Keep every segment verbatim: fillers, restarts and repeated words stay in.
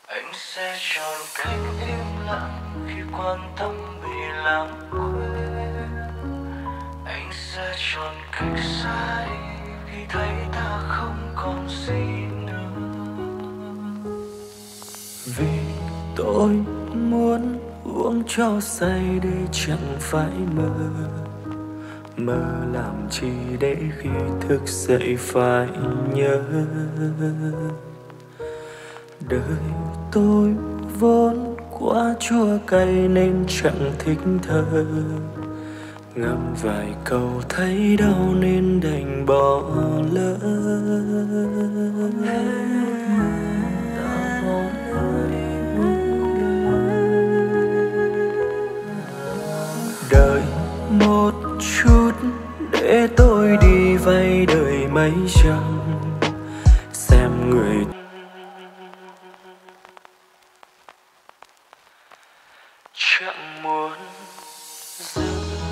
Anh sẽ chọn cách im lặng khi quan tâm bị lãng quên. Anh sẽ chọn cách xa đi khi thấy ta không còn gì nữa. Vì tôi muốn uống cho say để chẳng phải mơ. Mơ làm chi để khi thức dậy phải nhớ. Đời tôi vốn quá chua cay nên chẳng thích thơ. Ngâm vài câu thấy đau nên đành bỏ lỡ. Đợi một chút để tôi đi vay đời mấy trăm. Xem người chẳng muốn dừng.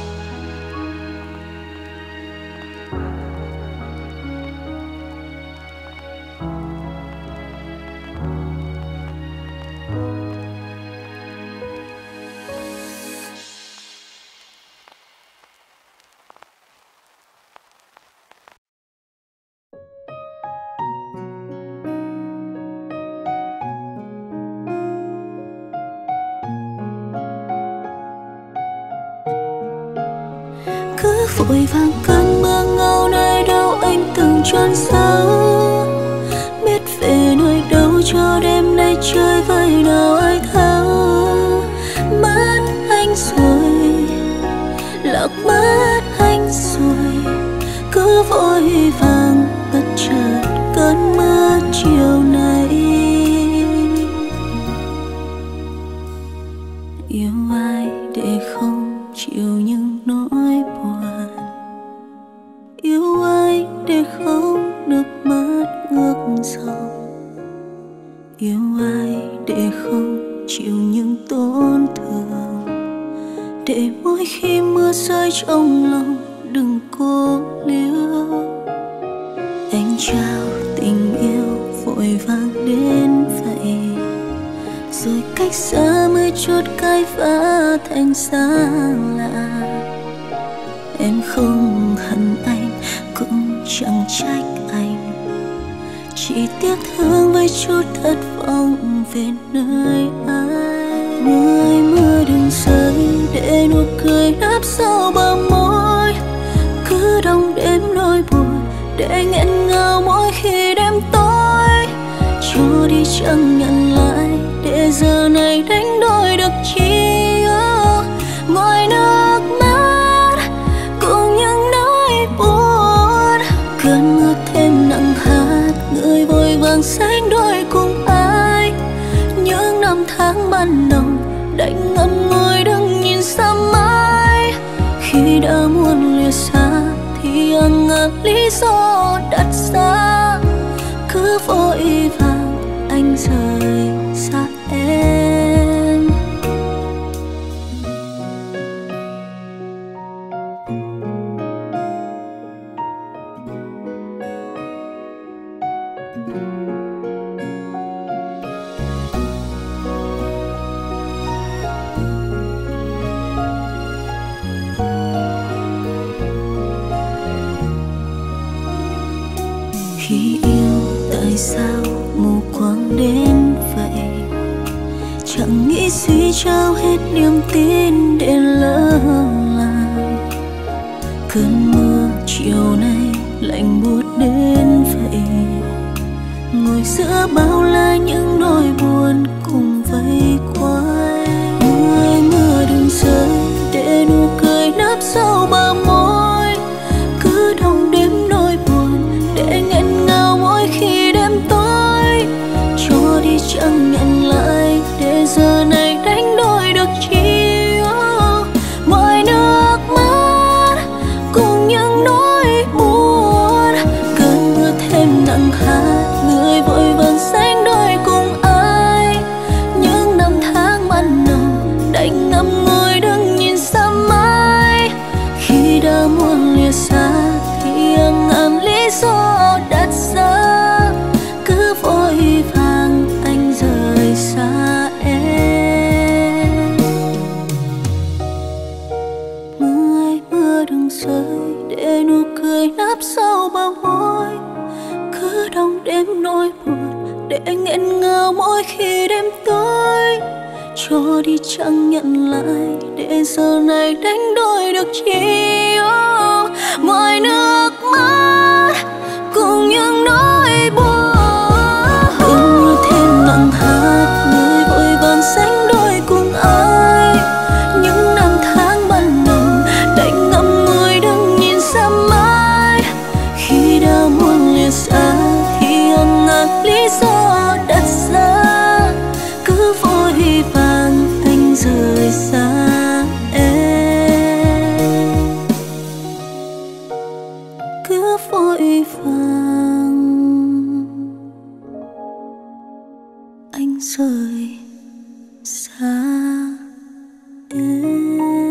Vội vàng cơn mưa ngâu nơi đâu anh từng chôn sâu. Biết về nơi đâu cho đêm nay chơi với nào ai thấu. Mất anh rồi, lạc mất anh rồi. Cứ vội vàng bất chợt cơn mưa chiều nay. Yêu ai để không chịu những nỗi buồn. Yêu ai để không nước mắt ướt dòng. Yêu ai để không chịu những tổn thương. Để mỗi khi mưa rơi trong lòng đừng cố liêu. Anh trao tình yêu vội vàng đến vậy. Rồi cách xa mới chút cái vã thành xa lạ. Em không hận anh cũng chẳng trách anh. Chỉ tiếc thương với chút thất vọng về nơi ai. Mưa ơi mưa đừng rơi để nụ cười đắp sau bờ môi. Cứ đong đêm nỗi buồn để nghẹn ngào mỗi khi đêm tối. Cho đi chẳng nhận lại để giờ này đánh đổi được chi. Ngoài nước mắt cùng những nỗi buồn. Cơn mưa thêm nặng hạt người vội vàng sánh đôi cùng ai. Những năm tháng ban đầu đành ngậm ngùi đừng nhìn xa mãi. Khi đã muốn lìa xa thì hàng ngàn lý do đặt ra. Cứ vội vàng anh rời xa em. Khi yêu tại sao mù quáng đến vậy. Chẳng nghĩ suy trao hết niềm tin để lỡ làng. Cơn mưa chiều nay lạnh buốt đến vậy. Ngồi giữa bao la những nỗi buồn cùng vây quanh. Mưa ơi mưa đừng rơi để nụ cười nấp sau bờ môi. Cứ đong đêm nỗi buồn để nghẹn ngào mỗi khi đêm tối. Cho đi chẳng nhận lại để giờ này đánh đổi được chi. Ngoài nước mắt cùng những nỗi buồn. Cơn mưa thêm nặng hạt người vội vàng sánh đôi cùng ai. Những năm tháng ban đầu đành ngậm ngùi đừng nhìn xa mãi. Khi đã muốn lìa xa thì hàng ngàn lý do đặt ra. Cứ vội vàng anh rời xa. nỗi buồn để nghẹn ngào mỗi khi đêm tối. Cho đi chẳng nhận lại để giờ này đánh đổi được chi. Oh, mọi nước mắt cùng những nỗi buồn. Cơn mưa thêm nặng hạt người vội vàng sánh đôi cùng ai. Những năm tháng ban đầu đành ngậm ngùi đừng nhìn xa mãi. Khi đã muốn lìa xa thì hàng ngàn lý do đặt ra, cứ vội vàng anh rời xa em, cứ vội vàng anh rời xa em.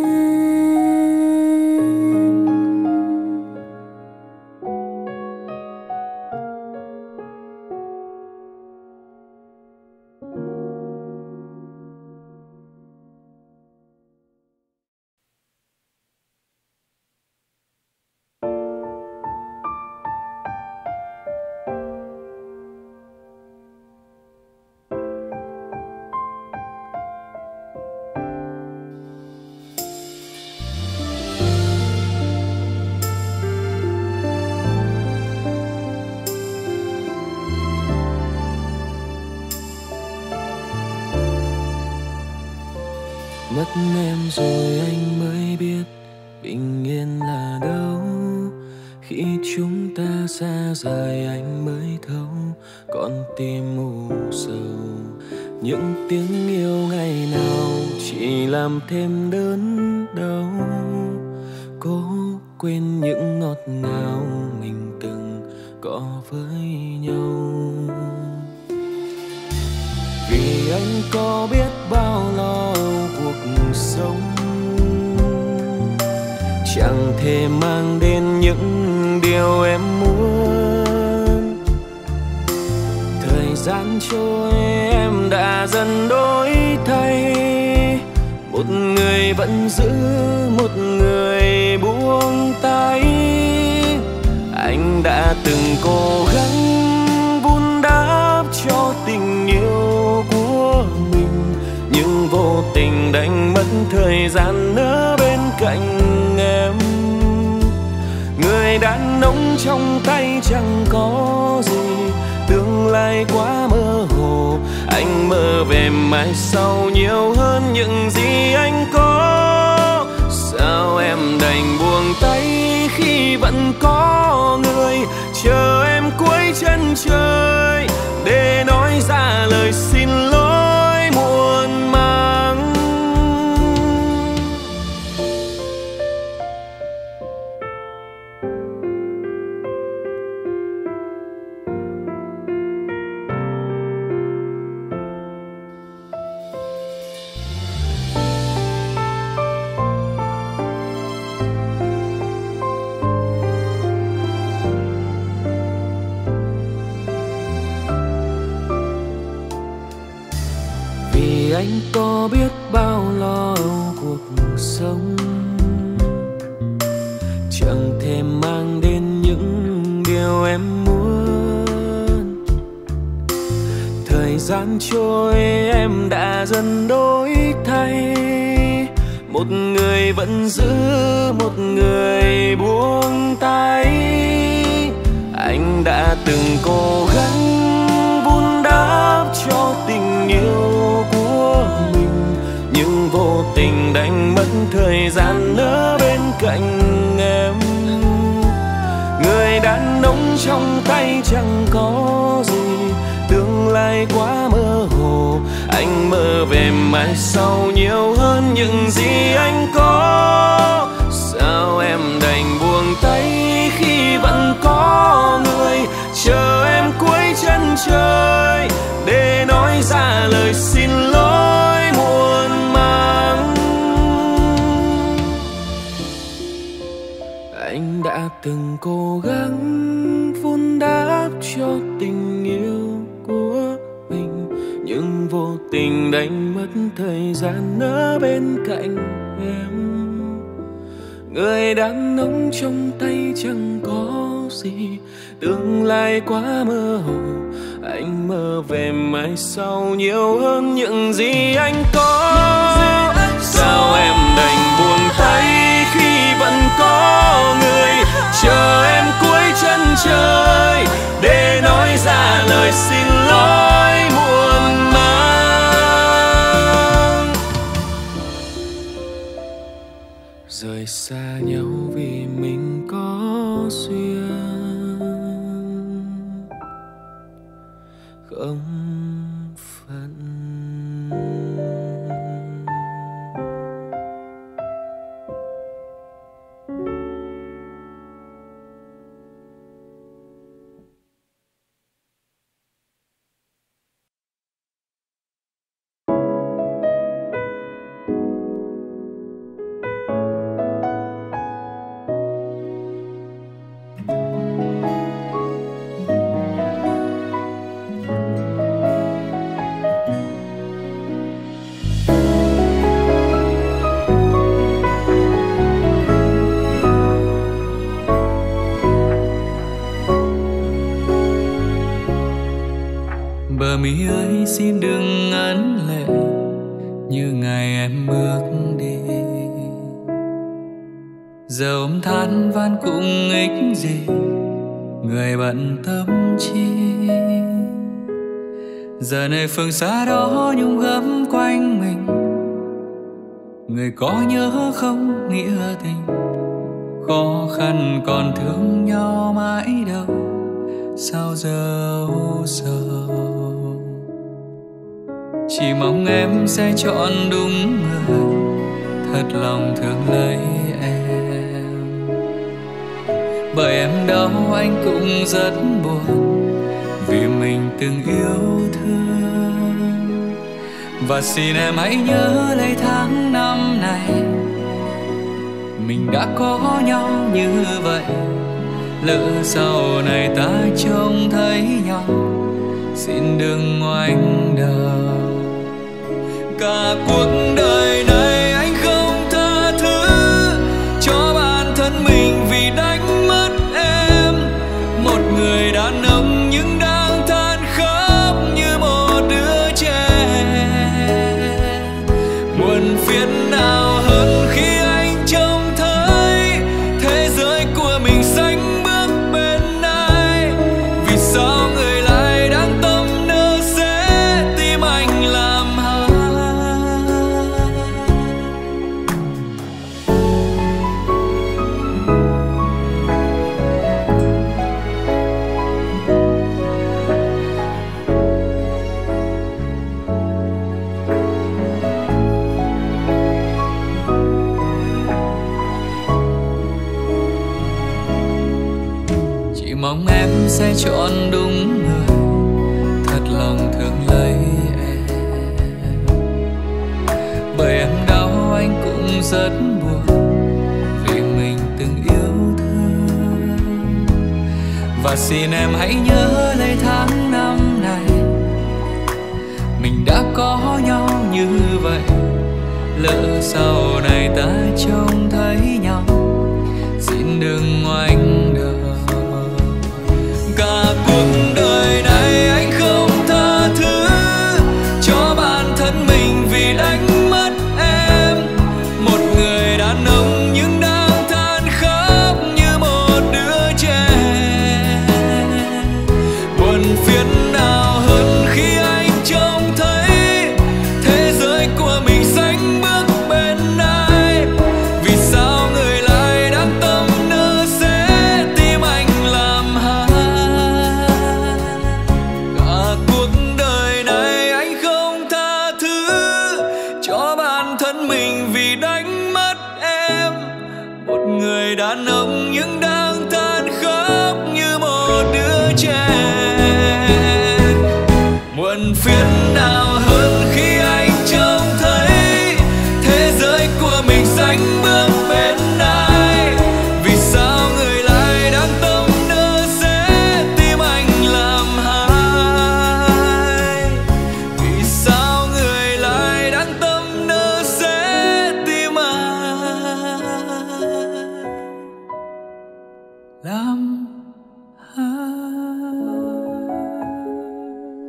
Mất em rồi anh mới biết bình yên là đâu. Khi chúng ta xa rời anh mới thấu con tim mù sầu. Những tiếng yêu ngày nào chỉ làm thêm đớn đau. Cố quên những ngọt ngào mình từng có với nhau. Vì anh có biết bao lo cuộc sống, chẳng thể mang đến những điều em muốn. Thời gian trôi em đã dần đổi thay. Một người vẫn giữ, một người buông tay. Anh đã từng cố gắng vun đắp cho tình yêu của mình, nhưng vô tình đánh mất thời gian ở bên cạnh em. Người đàn ông trong tay chẳng có gì, tương lai quá mơ hồ. Anh mơ về mai sau nhiều hơn những gì anh có. Sao em đành buông tay khi vẫn có người chờ em cuối chân trời để nói ra lời xin lỗi muộn màng. Anh có biết bao lo cuộc sống, chẳng thể mang đến những điều em muốn. Thời gian trôi em đã dần đổi thay. Một người vẫn giữ, một người buông tay. Anh đã từng cố gắng vun đắp cho tình yêu của mình, nhưng vô tình đánh mất thời gian ở bên cạnh em. Người đàn ông trong tay chẳng có gì, tương lai quá mơ hồ. Anh mơ về mai sau nhiều hơn những gì anh có. Sao em đành buông tay khi vẫn có người chờ em cuối chân trời để nói ra lời xin lỗi muộn màng. Anh đã từng cố gắng vun đắp cho tình yêu của mình, nhưng vô tình đánh mất thời gian ở bên cạnh em. Người đàn ông trong tay chẳng có gì, tương lai quá mơ hồ. anh mơ về mai sau nhiều hơn những gì anh có. Sao em đành buồn tay khi vẫn có người chờ em cuối chân trời để nói ra lời xin lỗi muộn màng. Rời xa nhau vì mình có duyên không phận. Bờ mi ơi xin đừng ngấn lệ như ngày em bước đi. Giờ ôm than van cũng ích gì, người bận tâm chi. Giờ nơi phương xa đó nhung gấm quanh mình, người có nhớ không nghĩa tình. Khó khăn còn thương nhau mãi đâu, sao giờ u sầu. Chỉ mong em sẽ chọn đúng người, thật lòng thương lấy em. Bởi em đau anh cũng rất buồn, vì mình từng yêu thương. Và xin em hãy nhớ lấy tháng năm này, mình đã có nhau như vậy. Lỡ sau này ta trông thấy nhau, xin đừng ngoảnh đầu. Cả cuộc đời này anh không tha thứ cho bản thân mình vì đánh mất em. Một người đàn ông nhưng đang than khóc như một đứa trẻ. Buồn phiền nào hơn khi anh trông thấy thế giới của mình sánh bước bên ai. Vì sao người lại đang tâm nỡ sẽ tim anh làm hại. Chỉ mong em sẽ chọn đúng người, thật lòng thương lấy em. Bởi em đau anh cũng rất buồn, vì mình từng yêu thương. Và xin em hãy nhớ lấy tháng năm này, mình đã có nhau như vậy. Lỡ sau này ta trông thấy nhau, xin đừng ngoảnh đầu. Cả cuộc đời này anh không tha thứ cho bản thân mình vì đánh mất em. Một người đàn ông nhưng đang than khóc như một đứa trẻ. Buồn phiền nào hơn khi anh trông thấy thế giới của mình sánh bước bên ai. Vì sao người lại đang tâm nỡ sẽ tim anh làm hại. Cả cuộc đời này anh không tha thứ cho bản thân mình vì đánh mất em. Một người đàn ông nhưng đang than khóc như một đứa trẻ. Muộn phiền nào hơn khi anh trông thấy thế giới của mình sánh bước bên ai. Vì sao người lại đang tâm nỡ sẽ tim anh làm hại. Vì sao người lại đang tâm nỡ sẽ tim anh làm hại.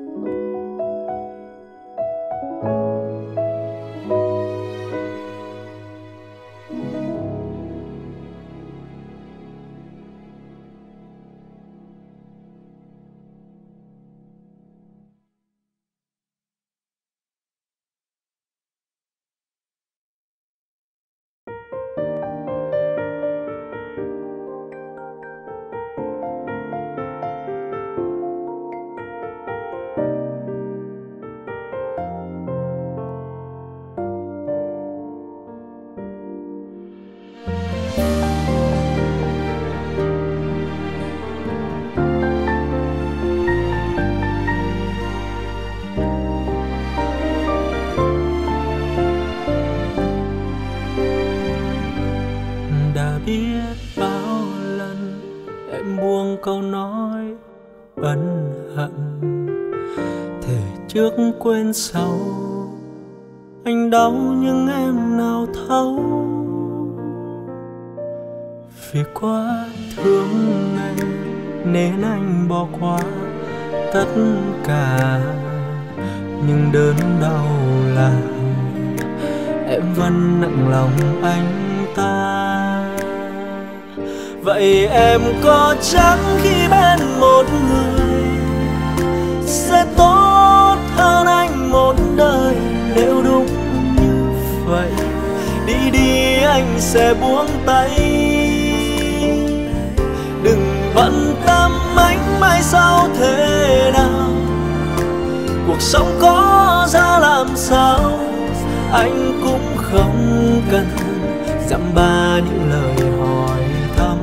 trước quên sau. Anh đau nhưng em nào thấu, vì quá thương em nên anh bỏ qua tất cả. Nhưng đớn đau là em vẫn nặng lòng anh ta. Vậy em có chắc khi bên một người sẽ tốt hơn anh một đời? Nếu đúng như vậy, đi đi anh sẽ buông tay. Đừng bận tâm anh mai sau thế nào, cuộc sống có ra làm sao. Anh cũng không cần dăm ba những lời hỏi thăm.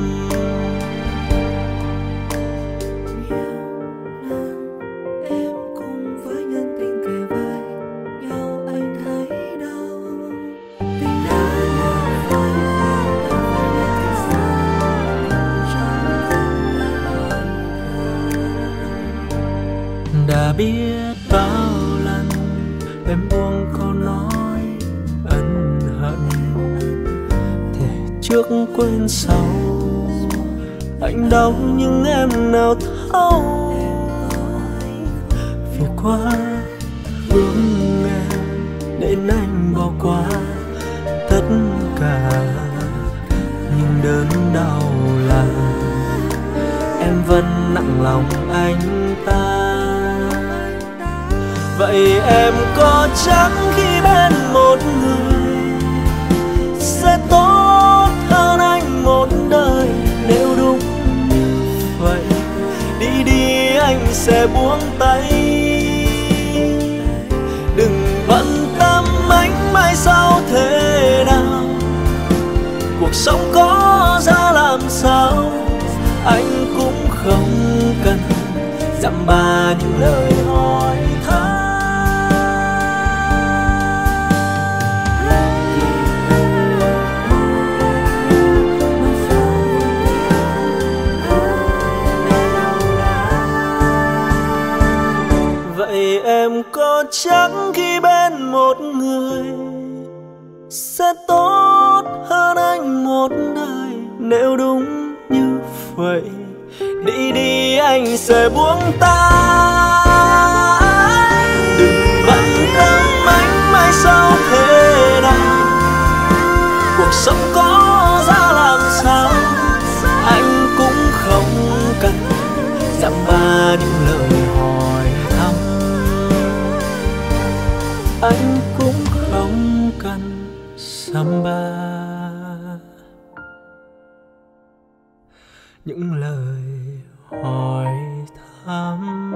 Em cùng với nhân tình kề vai nhau, anh thấy đâu tình đã như vậy. Đã biết bao lần em buông câu nói ân hận, để trước quên sau. Anh đau nhưng em nào thấu, vì quá thương em nên anh bỏ qua tất cả. Nhưng đớn đau là em vẫn nặng lòng anh ta. Vậy em có chắc khi bên một người sẽ tốt hơn anh một đời? Nếu đúng như vậy, đi đi anh sẽ buông tay. Đừng bận tâm anh mai sau thế nào, cuộc sống có ra làm sao. Anh cũng không cần dăm ba những lời hỏi thăm. Vậy em có chắc khi bên một người sẽ tốt hơn anh một đời? Nếu đúng như vậy, đi đi anh sẽ buông tay. Đừng bận tâm anh mai sau thế nào, cuộc sống có ra làm sao. Anh cũng không cần dăm ba những lời hỏi thăm. Anh cũng không cần dăm ba những lời hỏi thăm.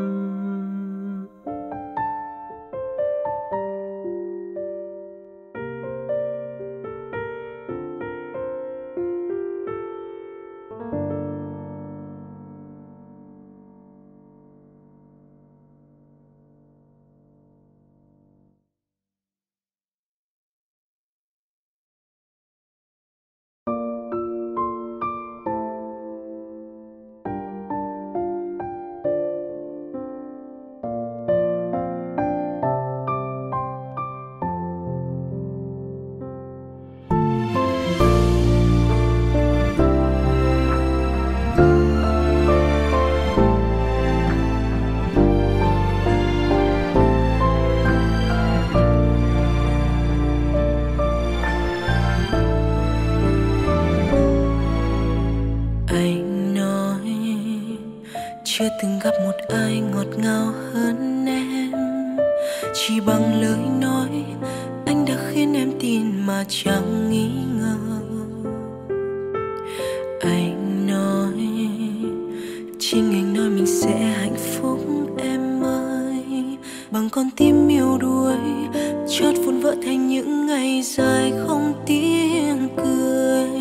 Chưa từng gặp một ai ngọt ngào hơn em. Chỉ bằng lời nói anh đã khiến em tin mà chẳng nghi ngờ. Anh nói, chính anh nói mình sẽ hạnh phúc em ơi. Bằng con tim yêu đuối chót vụn vỡ thành những ngày dài không tiếng cười.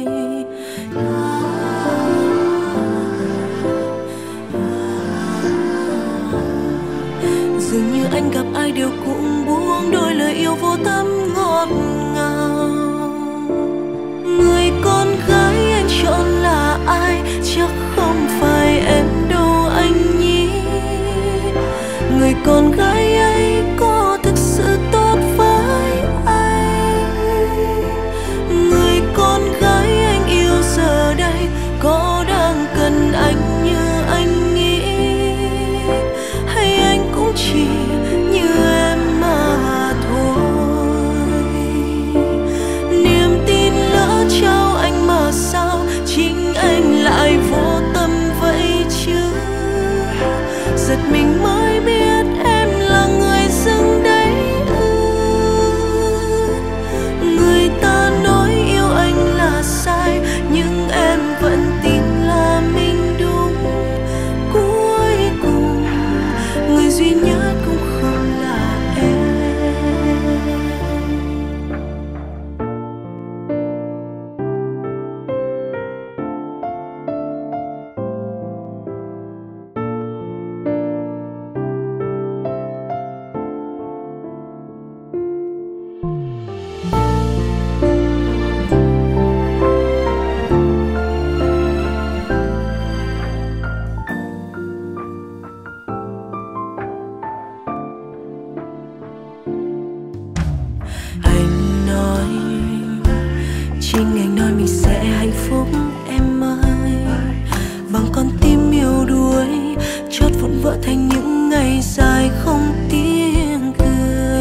Dường như anh gặp ai đều cũng buông đôi lời yêu vô tâm ngọt ngào. Người con gái anh chọn là ai? Chắc không phải em đâu anh nhỉ. Người con gái ấy có thực sự tốt với anh? Người con gái anh yêu giờ đây có đang cần anh như anh nghĩ, hay anh cũng chỉ như em mà thôi? Niềm tin lỡ trao anh mà sao chính anh lại vô tâm vậy chứ? Giật mình mới biết em là người dưng đấy ư. Người ta nói yêu anh là sai, nhưng em vẫn tin là mình đúng. Cuối cùng người duy nhất cũng không là em. Anh nói, chính anh nói mình sẽ hạnh phúc em ơi. Bằng con tim yêu đuối chót vụn vỡ thành những ngày dài không tiếng cười.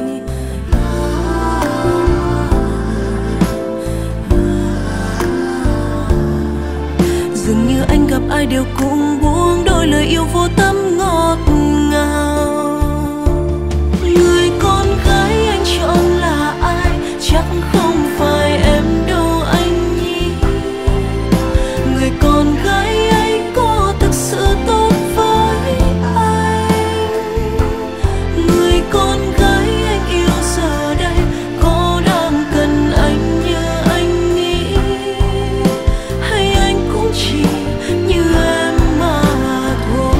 Dường như anh gặp ai đều cũng buông đôi lời yêu vô tâm ngọt ngào. Người con gái anh chọn là ai? Chắc không phải em đâu anh nhỉ. Người con gái ấy có thực sự tốt với anh? Người con gái anh yêu giờ đây có đang cần anh như anh nghĩ, hay anh cũng chỉ như em mà thôi?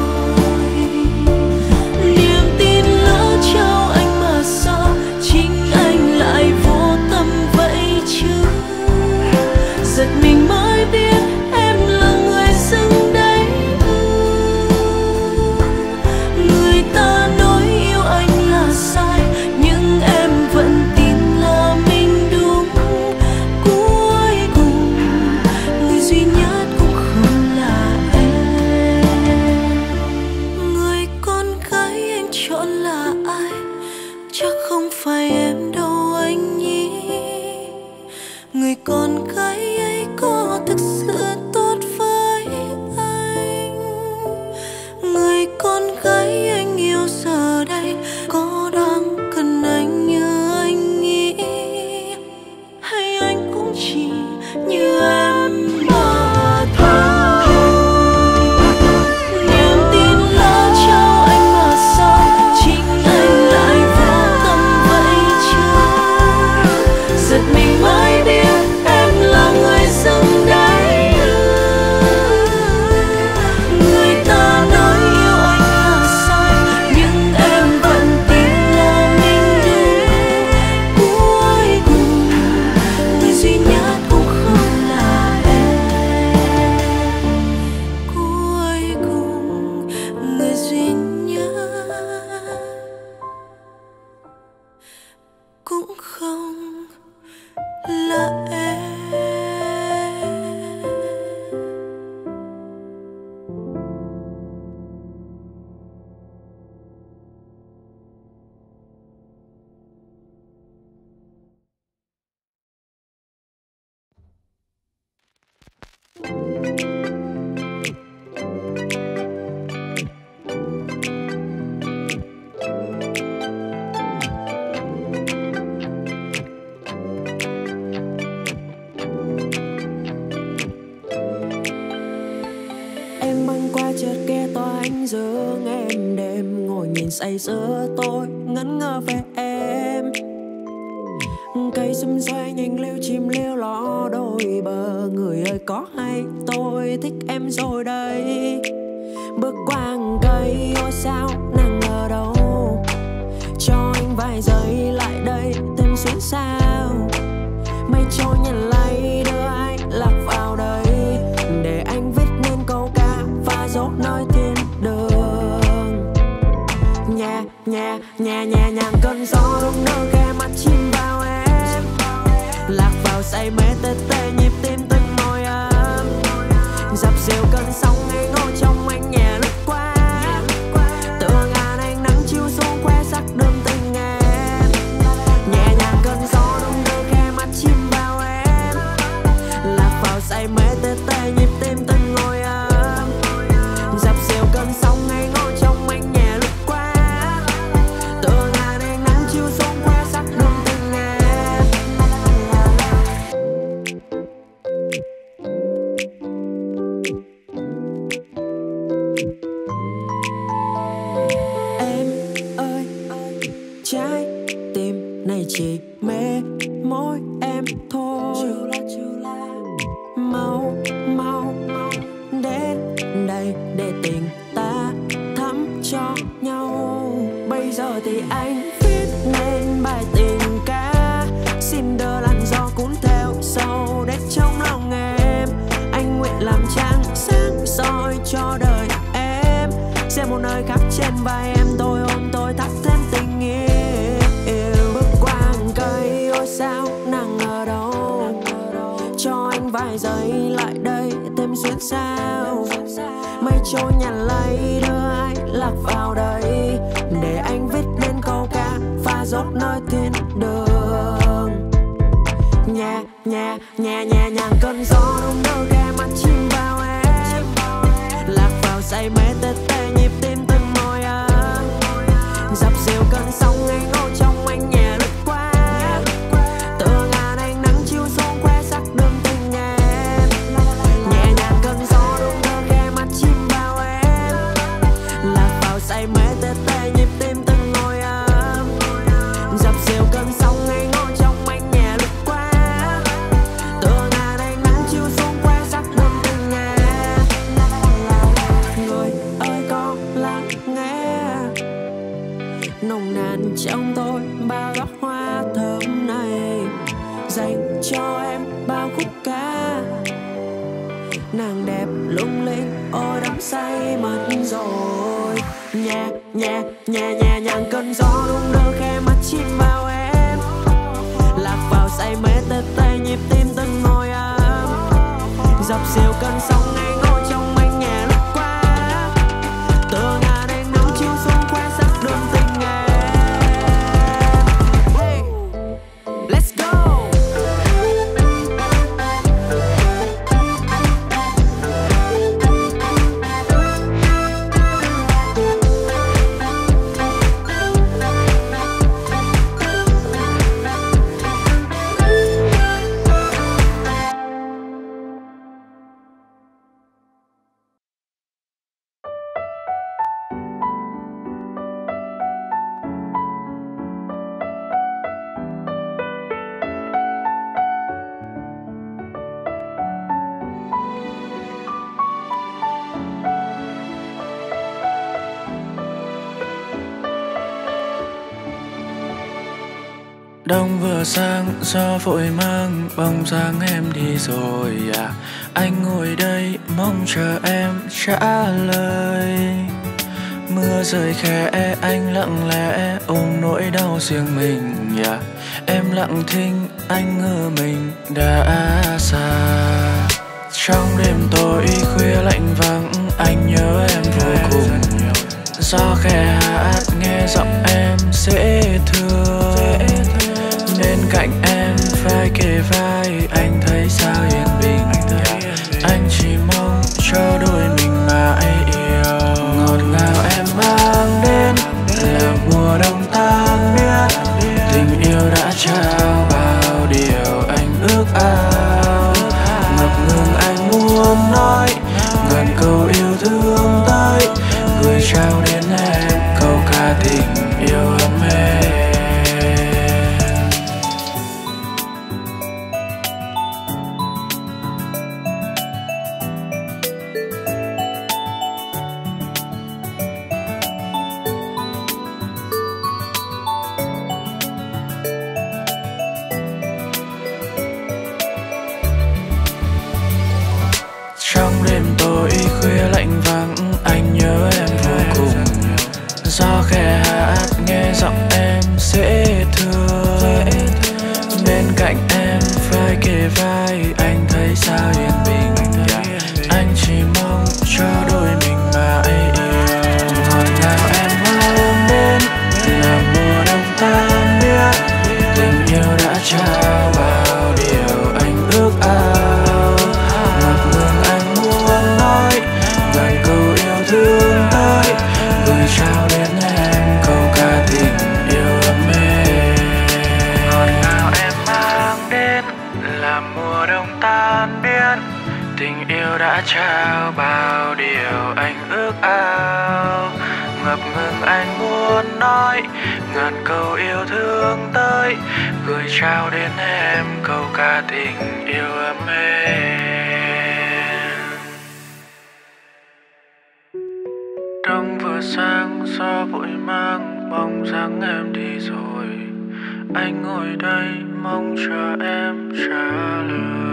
Niềm tin lỡ trao anh mà sao chính anh lại vô tâm vậy chứ? Giật mình mới biết em là người dưng đấy ư. Người ta nói yêu anh là sai, nhưng em vẫn tin là mình đúng. Cuối cùng người duy nhất cũng không là em. Người con gái anh chọn là ai? Chắc không phải em đâu anh nhỉ. Người con gái ấy có thực sự tốt với anh? Người con gái anh yêu giờ đây có đang cần anh như anh nghĩ, hay anh cũng chỉ như em mà thôi? Niềm tin lỡ trao anh mà sao chính anh lại vô tâm vậy chứ? Giật mình mới biết em là người dưng đấy ư. Người ta nói yêu anh là sai, nhưng em vẫn tin là mình đúng. Cuối cùng người duy nhất cũng không là em. Cuối cùng người duy nhất cũng không là em. Em băng qua chợt nghe to anh dương em đêm ngồi nhìn say sưa tôi ngẩn ngơ về em. Cây xum xoay nhanh lêu chim lêu ló đôi bờ. Người ơi có hay tôi thích em rồi đây. Bước qua hàng cây ôi sao nàng ở đâu? Cho anh vài giây lại đây thêm xuyến sao. Mây trôi nhận lấy đưa anh lạc vào đây, để anh viết nên câu ca và dấu nơi thiên đường. nhẹ nhẹ nhẹ nhàng cơn gió đung đưa khe mắt chìm vào em, lạc vào say mê tê tê nhịp tim từng môi ấm, dập dìu cơn sóng ngây ngô trong anh nhẹ lướt qua, tựa ngàn ánh nắng chiếu xuống khoe sắc đơm tình em, nhẹ nhàng cơn gió đung đưa khe mắt chìm vào em, lạc vào say mê tê tê nhịp tim từng môi ấm, dập dìu cơn sóng ngây ngô trong anh nhẹ lướt qua, tựa ngàn ánh nắng chiếu xuống khoe sắc đơm tình em. Em ơi, trái tim này chỉ mê môi em thôi. Mau mau đến đây để tình ta thắm cho nhau. Bây giờ thì anh viết nên bài tình ca, xin đỡ làn gió cuốn theo sâu để trong lòng em. Anh nguyện làm trăng sáng soi cho đời em, xem một nơi khác trên vai em, tôi ôm tôi thắt thêm tình yêu. Bước qua hàng cây ôi sao nàng ở đâu, cho anh vài giây lại đây thêm xuyên sao. Mây trôi nhàn lấy đưa ai lạc vào đây, để anh viết nên câu ca pha dốc nơi thiên đường. Nhẹ nhẹ nhẹ nhẹ nhàng cơn gió đung đưa khe mắt chìm vào em, lạc vào say mê tê tê nhịp tim từng môi ấm, dập dìu cơn sóng ngây ngô trong anh nhẹ lướt qua, tựa ngàn ánh nắng chiếu xuống khoe sắc đơm tình em, nhẹ nhàng cơn gió đung đưa khe mắt chìm vào em, lạc vào say mê tê tê nhịp tim từng môi ấm, dập dìu cơn sóng ngây ngô trong anh nhẹ lướt qua, tựa ngàn ánh nắng chiếu xuống khoe sắc đơm tình em. Người ơi có lắng nghe nồng nàn trong tôi bao góc hoa thơm này, dành cho em bao khúc ca. Nàng đẹp lung linh ôi đắm say mất rồi. Nhẹ nhẹ nhẹ nhẹ nhàng cơn gió đung đưa khe mắt chìm vào em, lạc vào say mê tê tê nhịp tim từng môi ấm, dập dìu cơn sóng ngây ngô trong anh nhẹ lướt qua, tựa ngàn ánh nắng chiếu xuống khoe sắc đơm tình em. Hey, let's go. Đông vừa sang gió vội mang bóng dáng em đi rồi à. Anh ngồi đây mong chờ em trả lời. Mưa rơi khẽ anh lặng lẽ ôm nỗi đau riêng mình à. Em lặng thinh anh ngỡ mình đã xa. Trong đêm tối khuya lạnh vắng anh nhớ em vô cùng. Gió khẽ hát nghe giọng em dễ thương. Bên cạnh em vai kề vai anh thấy sao yên bình. Anh chỉ mong cho đôi mình mãi yêu. Ngọt ngào em mang đến là mùa đông ta biết. Tình yêu đã trao bao điều anh ước ao. Ngập ngừng anh muốn nói ngàn câu yêu thương tới, gửi trao đến em câu ca tình yêu ấm êm. gió khẽ hát nghe giọng em dễ thương. Bên cạnh em vai kề vai, anh thấy sao yên bình. Anh chỉ mong cho đôi mình mãi yêu. Ngọt ngào em mang đến là mùa đông tan biến. Tình yêu đã trao bao điều anh ước ao. Ngập ngừng anh muốn nói vài câu yêu thương tới, gửi trao đến em câu ca tình yêu ấm êm. Ngọt ngào em mang đến là mùa đông tan biến. Tình yêu đã trao bao điều anh ước ao. Ngập ngừng anh muốn nói ngàn câu yêu thương tới, gửi trao đến em câu ca tình yêu ấm êm. Trăng vừa sáng gió vội mang bóng dáng em đi rồi. Anh ngồi đây mong chờ em trả lời.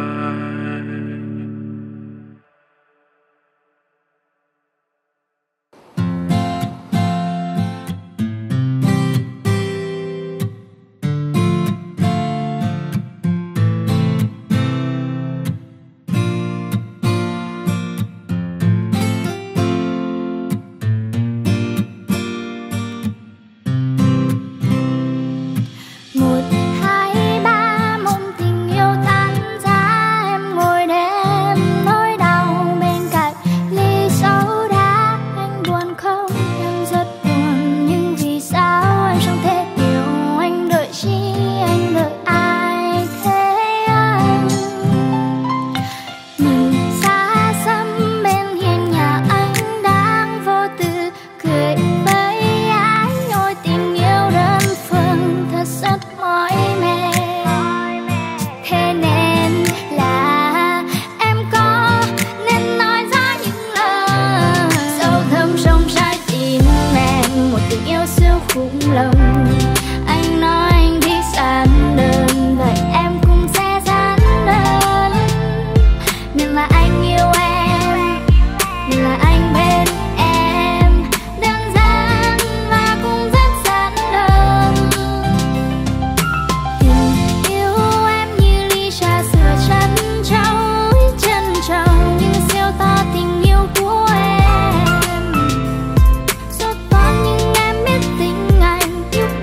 Suốt toán nhưng em biết tình anh yêu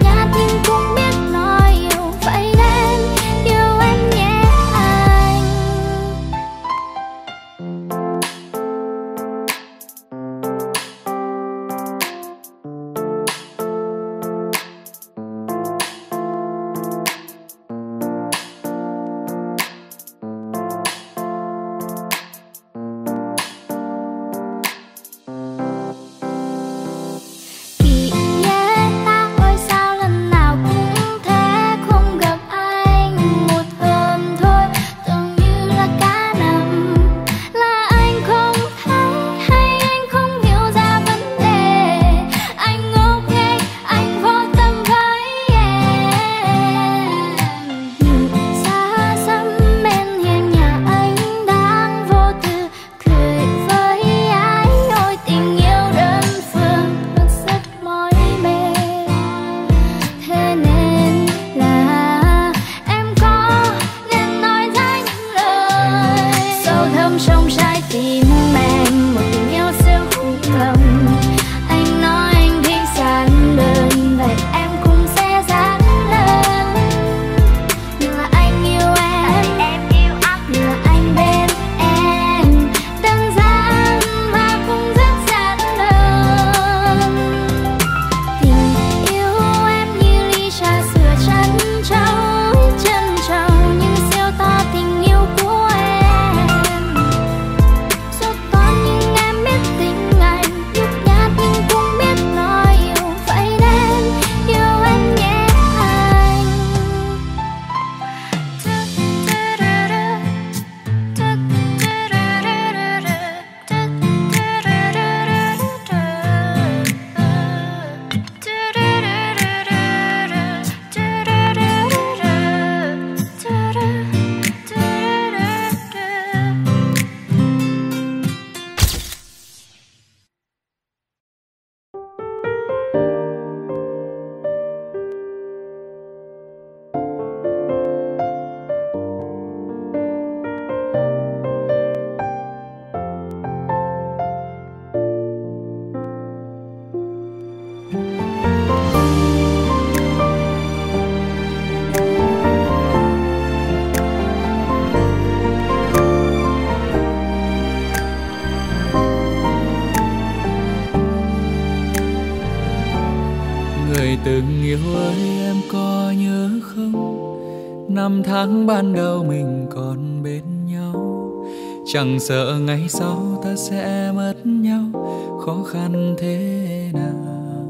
Người từng yêu ơi em có nhớ không? Năm tháng ban đầu mình còn bên nhau, chẳng sợ ngày sau ta sẽ mất nhau, khó khăn thế nào.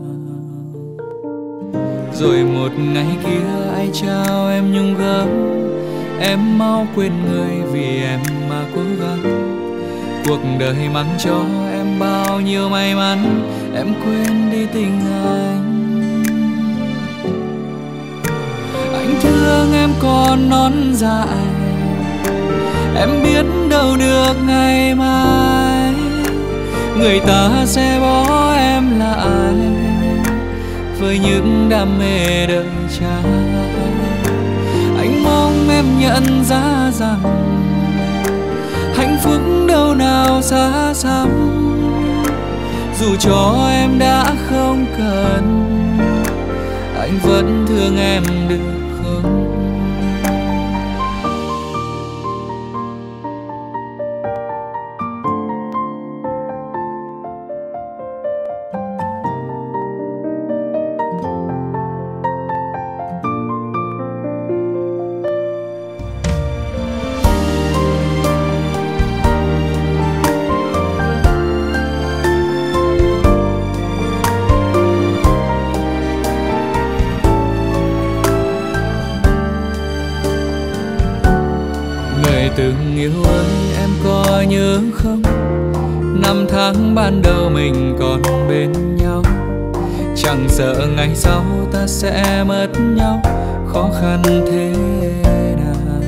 Rồi một ngày kia ai trao em nhung gấm, em mau quên người vì em mà cố gắng. Cuộc đời mang cho em bao nhiêu may mắn, em quên đi tình anh. Anh thương em còn non dại, em biết đâu được ngày mai người ta sẽ bỏ em lại với những đam mê đời trai. Anh mong em nhận ra rằng hạnh phúc đâu nào xa xăm, dù cho em đã không cần, anh vẫn thương em được không? Từng yêu ơi em có nhớ không? Năm tháng ban đầu mình còn bên nhau, chẳng sợ ngày sau ta sẽ mất nhau, khó khăn thế nào.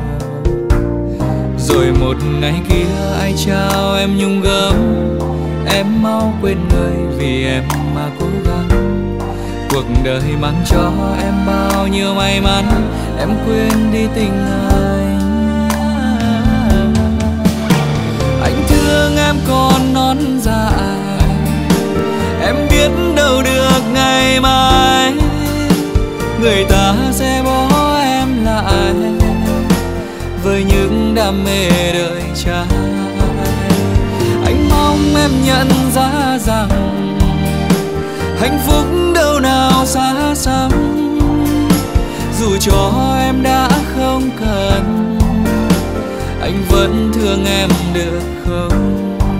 Rồi một ngày kia ai trao em nhung gấm, em mau quên người vì em mà cố gắng. Cuộc đời mang cho em bao nhiêu may mắn, em quên đi tình anh. Anh thương em còn non dại, em biết đâu được ngày mai người ta sẽ bỏ em lại với những đam mê đời trai. Anh mong em nhận ra rằng hạnh phúc đâu nào xa xăm, dù cho em đã không cần, anh vẫn thương em được không?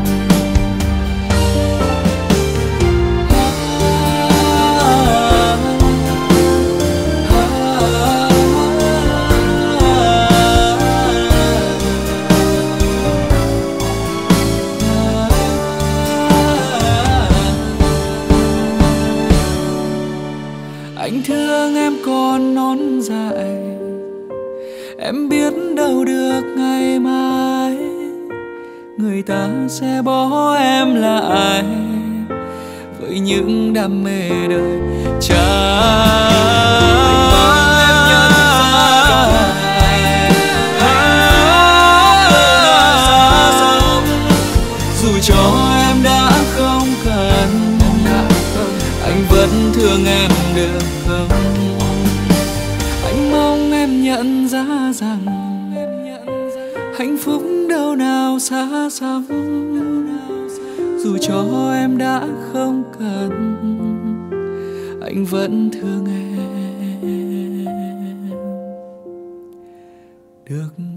Anh thương em còn non dại, em biết đâu được ngày mai người ta sẽ bỏ em lại với những đam mê đời trai. Dù cho em đã không cần, anh vẫn thương em được không? Anh mong em nhận ra rằng hạnh phúc đâu nào xa xăm, dù cho em đã không cần, anh vẫn thương em được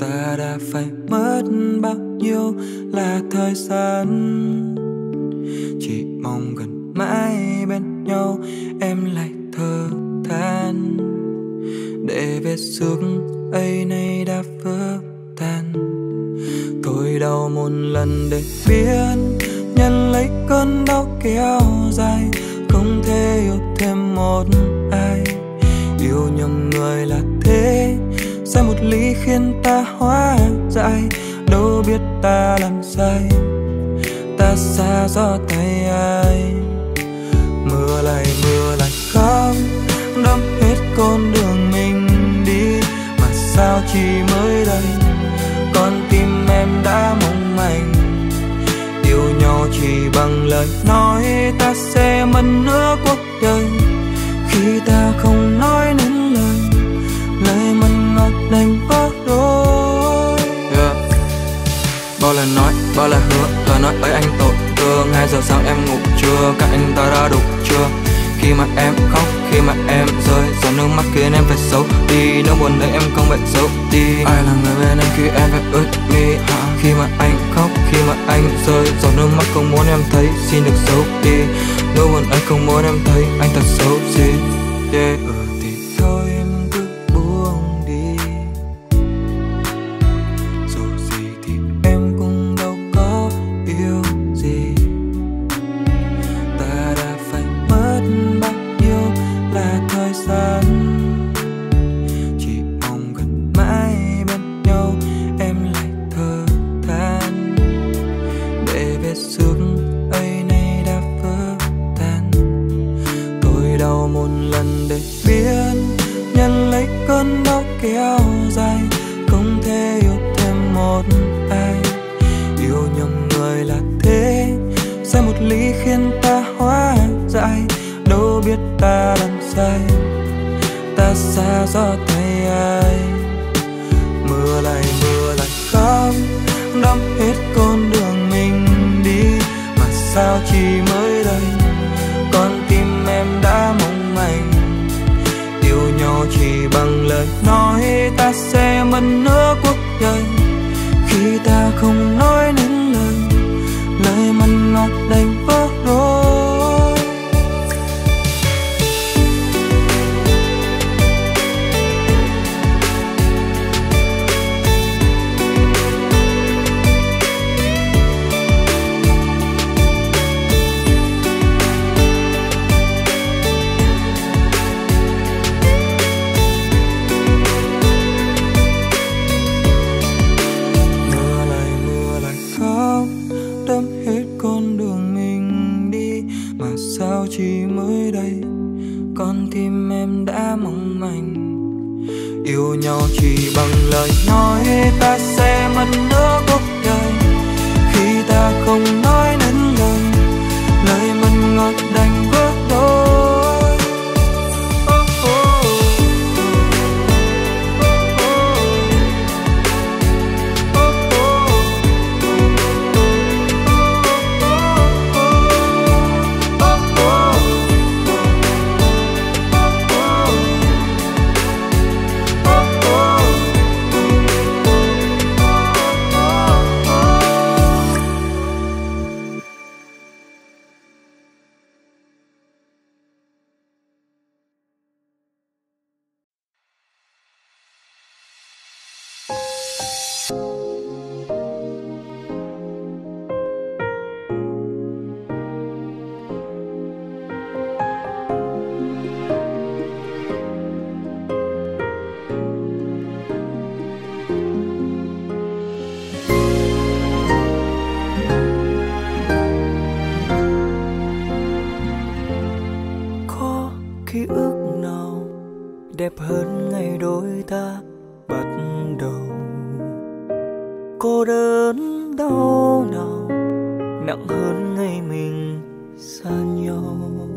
Ta đã phải mất bao nhiêu là thời gian, chỉ mong gần mãi bên nhau em lại thở than, để vết xước ấy nay đã vỡ tan. Tôi đau một lần để biết nhận lấy cơn đau kéo dài, không thể yêu thêm một ai. Yêu nhầm người là thế, sai một lý khiến ta hóa dại, đâu biết ta làm sai, ta xa gió tay ai. Mưa lại mưa lại khóc, đẫm hết con đường mình đi, mà sao chỉ mới đây con tim em đã mong manh. Yêu nhau chỉ bằng lời nói, ta sẽ mất nửa cuộc đời khi ta không nói nên lời, lời mặn ngọt đành vỡ đôi. Yeah. Bao lời nói, bao lời hứa, lời nói ấy anh tội thương. Hai giờ sáng em ngủ chưa, các anh ta đã đủ chưa? Khi mà em khóc, khi mà em rơi, giọt nước mắt khiến em phải xấu đi. Nỗi buồn đấy em không phải giấu đi. Ai là người bên anh khi em phải ướt mi? Khi mà anh khóc, khi mà anh rơi, giọt nước mắt không muốn em thấy, xin được giấu đi. Nỗi buồn anh không muốn em thấy, anh thật xấu xí. Yeah. Ừ thì thôi em cứ buông đi, dù gì thì em cũng đâu có yêu gì. Ta đã phải mất bao nhiêu là thời gian, chỉ mong gần mãi bên nhau em lại thở than, để vết xước ấy nay đã vỡ tan. Tôi đau một lần để biết nhận lấy cơn đau kéo dài, không thể yêu thêm một ai. Yêu nhầm người là thế, sai một lý khiến ta hóa dại, đâu biết ta làm sai, ta xa gió tay ai. Mưa lại mưa lại khóc, đẫm hết con đường mình đi, mà sao chỉ mới đây con tim em đã mong manh. Yêu nhau chỉ bằng lời nói, ta sẽ mất nửa cuộc đời khi ta không nói nên lời, lời mặn ngọt đành vỡ đôi. Sao chỉ mới đây con tim em đã mong manh. Yêu nhau chỉ bằng lời nói, ta sẽ mất nửa cuộc đời khi ta không nói nên lời, lời mặn ngọt đành vỡ đôi. Ký ức nào đẹp hơn ngày đôi ta bắt đầu? Cô đơn đau nào nặng hơn ngày mình xa nhau?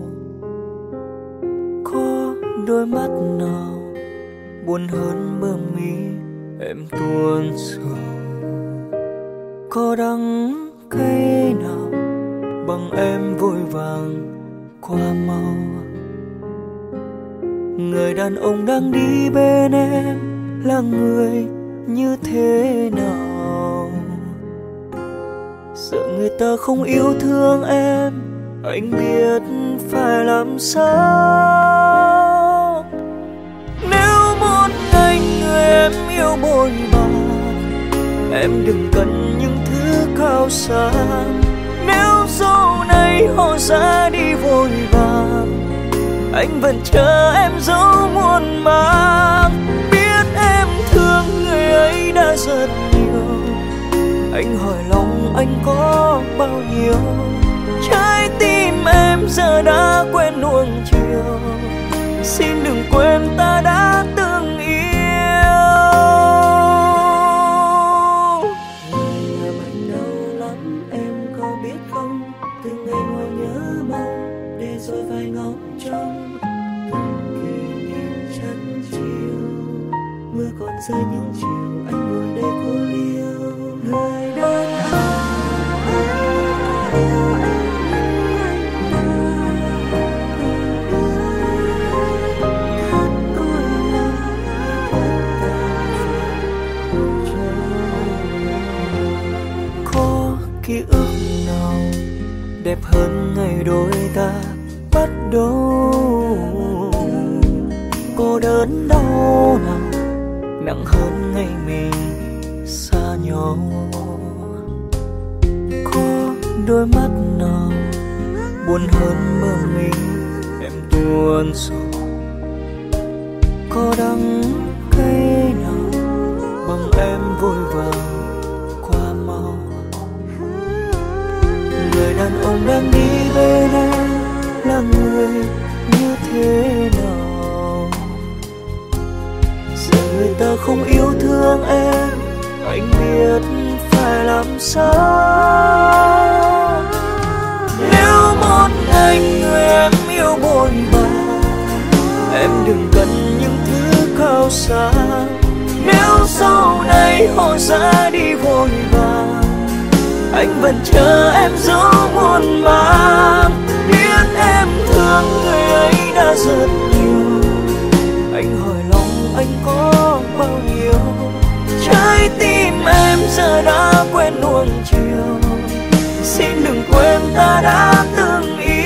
Có đôi mắt nào buồn hơn bờ mi em tuôn sầu? Có đắng cay nào bằng em vội vàng qua mau? Người đàn ông đang đi bên em là người như thế nào. Sợ người ta không yêu thương em, anh biết phải làm sao. Nếu một ngày người em yêu bội bạc, em đừng cần những thứ cao xa. Nếu sau này họ ra đi vội vàng, anh vẫn chờ em dấu muôn màng. Biết em thương người ấy đã rất nhiều, anh hỏi lòng anh có bao nhiêu. Trái tim em giờ đã quen nuông chiều, xin đừng quên ta đã từng yêu. Người làm anh đau lắm em có biết không, từng ngày ngồi nhớ mong để rồi phải ngóng trông từng kỷ niệm chân chiều. Mưa còn rơi những chiều anh ngồi đây cô liêu. Người đàn ông yêu em ký ức nào đẹp hơn ngày đôi ta bắt đầu. Cô đớn đau nào nặng hơn ngày mình xa nhau. Có đôi mắt nào buồn hơn mơ mình em tuôn rồi. Có đắng cay nào bằng em vội vàng qua mau. Người đàn ông đang đi bên em là người như thế nào. Giờ người ta không yêu thương em, anh biết phải làm sao. Nếu một ngày người em yêu bội bạc, em đừng cần những thứ cao xa. Nếu sau này họ ra đi vội vàng, anh vẫn chờ em dấu muôn màng. Biết em thương người ấy đã rất nhiều, anh hỏi lòng anh có bao nhiêu. Trái tim em giờ đã quen nuông chiều, xin đừng quên ta đã từng yêu.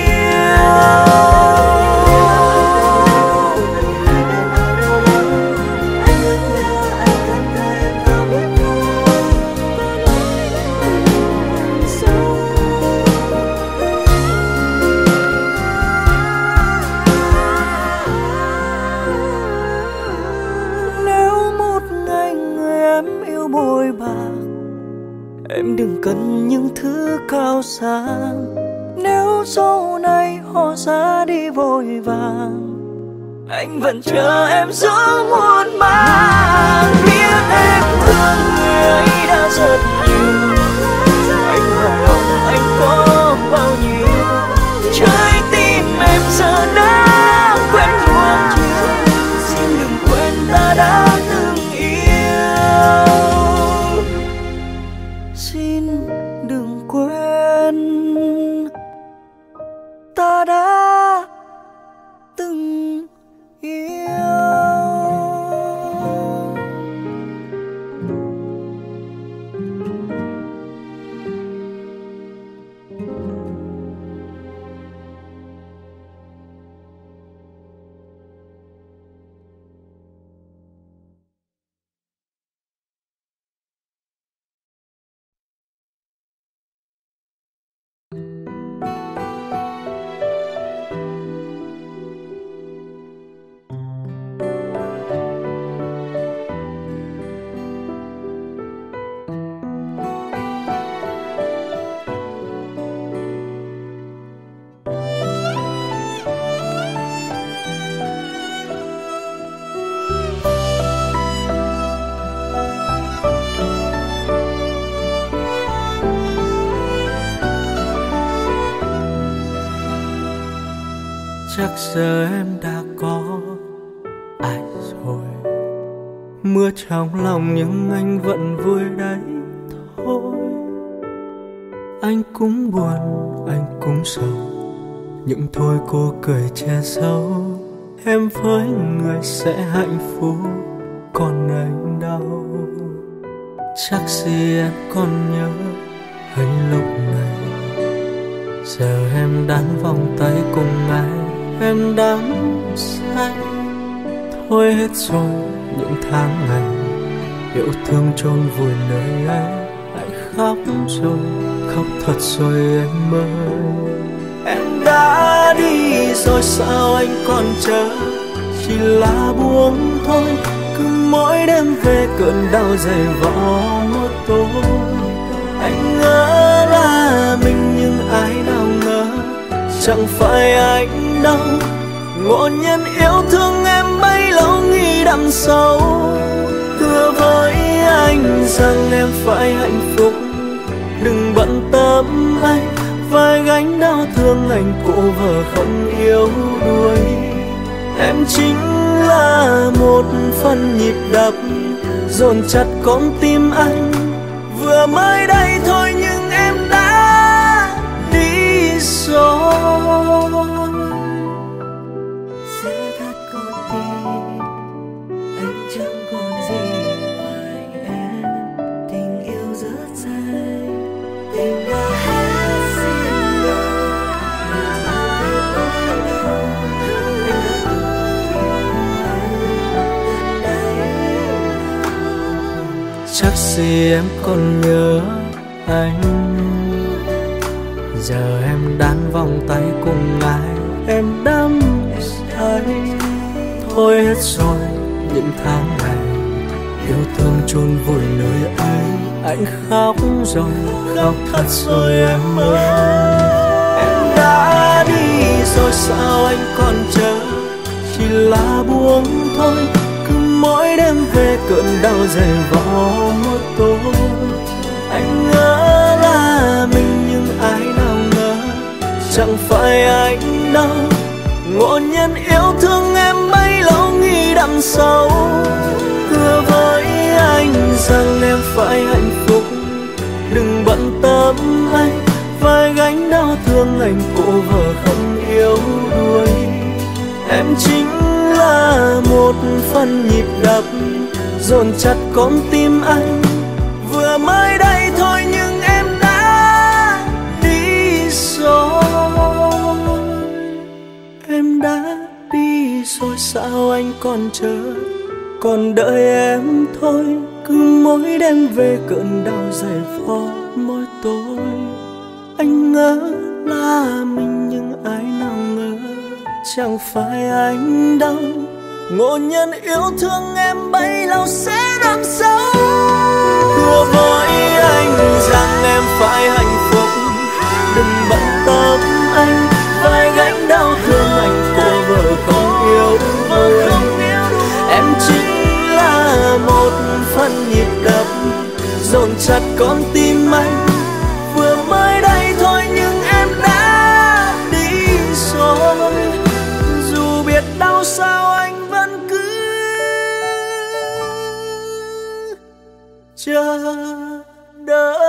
Em đừng cần những thứ cao xa. Nếu sau này họ ra đi vội vàng, anh vẫn chờ em dấu muôn màng. Biết em thương người ấy đã rất nhiều, anh hỏi lòng anh có bao nhiêu. Trái tim em giờ đã quen nuông chiều, xin đừng quên ta đã từng yêu. Xin đừng quên ta đã từng yêu. Chắc giờ em đã có ai rồi. Mưa trong lòng nhưng anh vẫn vui đấy thôi. Anh cũng buồn, anh cũng sầu, nhưng thôi cô cười che giấu. Em với người sẽ hạnh phúc, còn anh đau. Chắc gì em còn nhớ hình lúc này, giờ em đang vòng tay cùng ai em đắm say. Thôi hết rồi những tháng ngày yêu thương chôn vùi nơi ấy. Anh khóc rồi, khóc thật rồi em ơi. Em đã đi rồi sao anh còn chờ, chỉ là buông thôi. Cứ mỗi đêm về cơn đau dày vò một tối. Anh ngỡ là mình nhưng ai nào ngờ chẳng phải anh đâu. Ngộ nhân yêu thương em bấy lâu nghĩ đằng sâu. Hứa với anh rằng em phải hạnh phúc, đừng bận tâm anh. Vai gánh đau thương anh cô vợ không yêu đuổi. Em chính là một phần nhịp đập dồn chặt con tim anh. Vừa mới đây thôi nhưng em đã đi rồi. Sẽ thật con tim anh chẳng còn gì ngoài em. Tình yêu rất dài, tình đã hết xin lỗi. Chắc gì em còn nhớ anh, giờ em đang vòng tay cùng ai em đắm say. Thôi hết rồi những tháng ngày yêu thương chôn vùi nơi ấy. Anh khóc rồi, khóc thật rồi em ơi. Em đã đi rồi sao anh còn chờ, chỉ là buông thôi. Cứ mỗi đêm về cơn đau dày vò một tối. Anh ngỡ là mình nhưng ai nào ngờ chẳng phải anh đâu. Ngộ nhân yêu thương em bấy lâu nghĩ đằng sâu. Hứa với anh rằng em phải hạnh phúc, đừng bận tâm anh. Vai gánh đau thương anh cô vợ không yêu đuổi. Em chính là một phần nhịp đập dồn chặt con tim anh. Vừa mới đây thôi nhưng em đã đi rồi. Em đã đi rồi sao anh còn chờ, còn đợi em thôi. Cứ mỗi đêm về cơn đau dày vò mỗi tối. Anh ngỡ là mình nhưng ai nào ngờ chẳng phải anh đâu. Ngộ nhân yêu thương em bấy lâu sẽ đắm sâu. Hứa với anh rằng em phải hạnh phúc, đừng bận tâm anh. Vai gánh đau thương anh cô vợ không yêu đuổi. Em chính là một phần nhịp đập dồn chặt con tim anh. Vừa mới đây thôi nhưng em đã đi rồi. Dù biết đau sao anh vẫn cứ chờ đợi.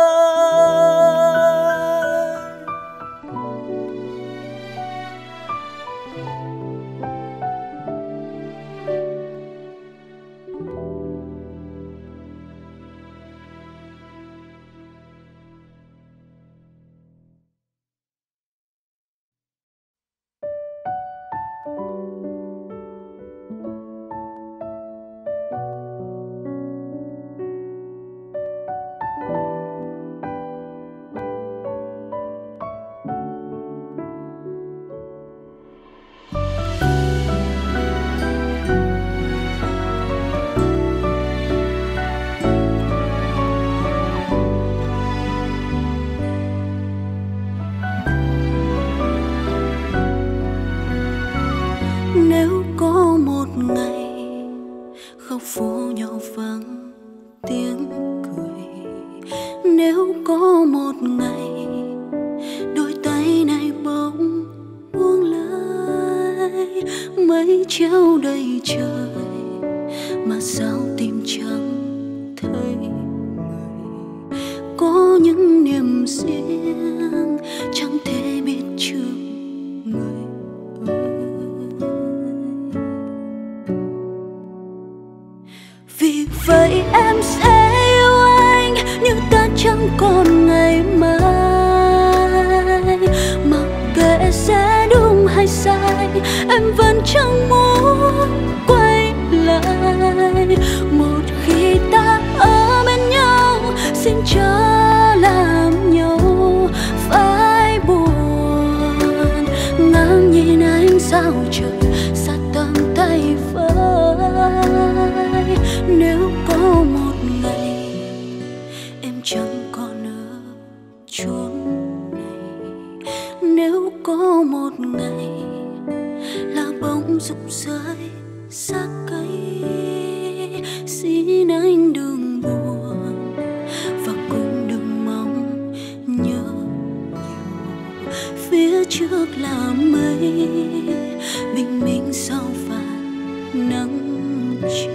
Nếu có một ngày khóc phố nhau vắng tiếng cười, nếu có một ngày đôi tay này bỗng buông lơi, mây treo đầy trời mà sao tim chẳng thấy người. Có những niềm riêng chẳng thể biết trước người. Vì vậy em sẽ yêu còn ngày mai. Mặc kệ sẽ đúng hay sai, em vẫn chẳng muốn quay lại. Một khi ta ở bên nhau, xin chớ làm nhau phải buồn. Ngang nhìn ánh sao trời sát tầm tay với. Nếu có một ngày em chẳng còn ở chốn này, nếu có một ngày lá bóng rụng rơi xác cây, xin anh đừng buồn và cũng đừng mong nhớ nhiều. Phía trước là mây bình minh sau vạt nắng chiều.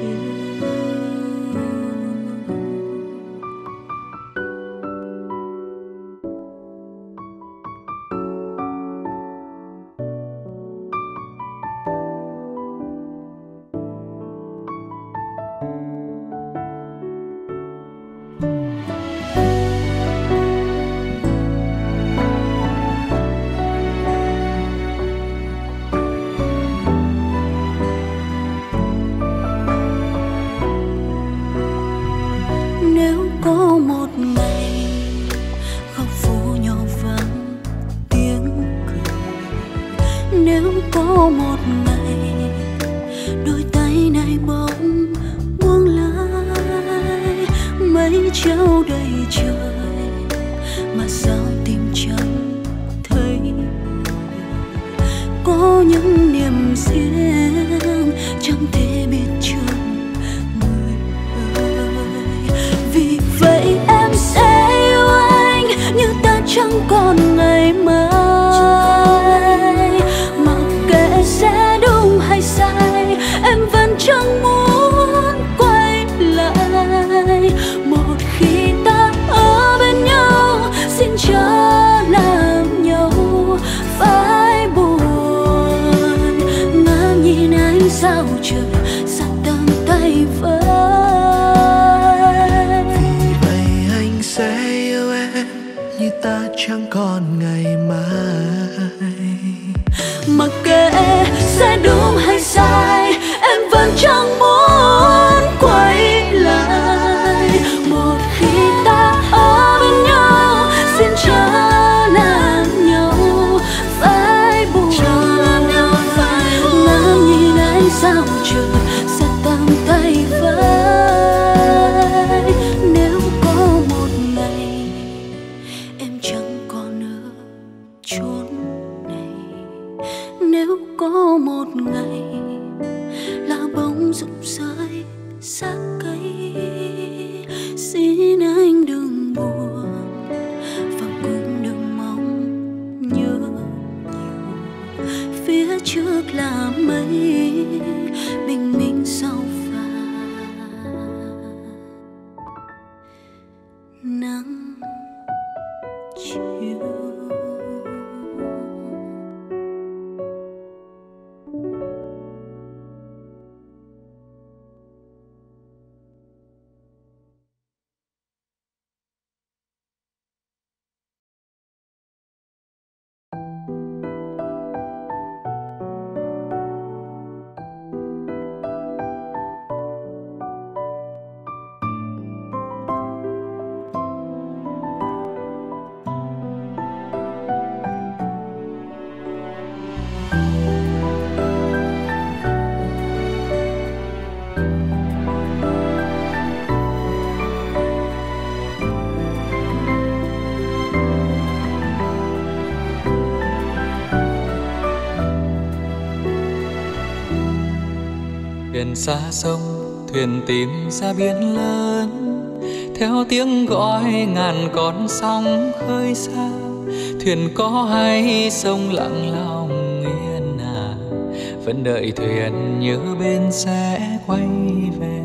Thuyền xa sông, thuyền tìm ra biển lớn, theo tiếng gọi ngàn con sóng khơi xa. Thuyền có hay sông lặng lòng yên à, vẫn đợi thuyền nhớ bên sẽ quay về.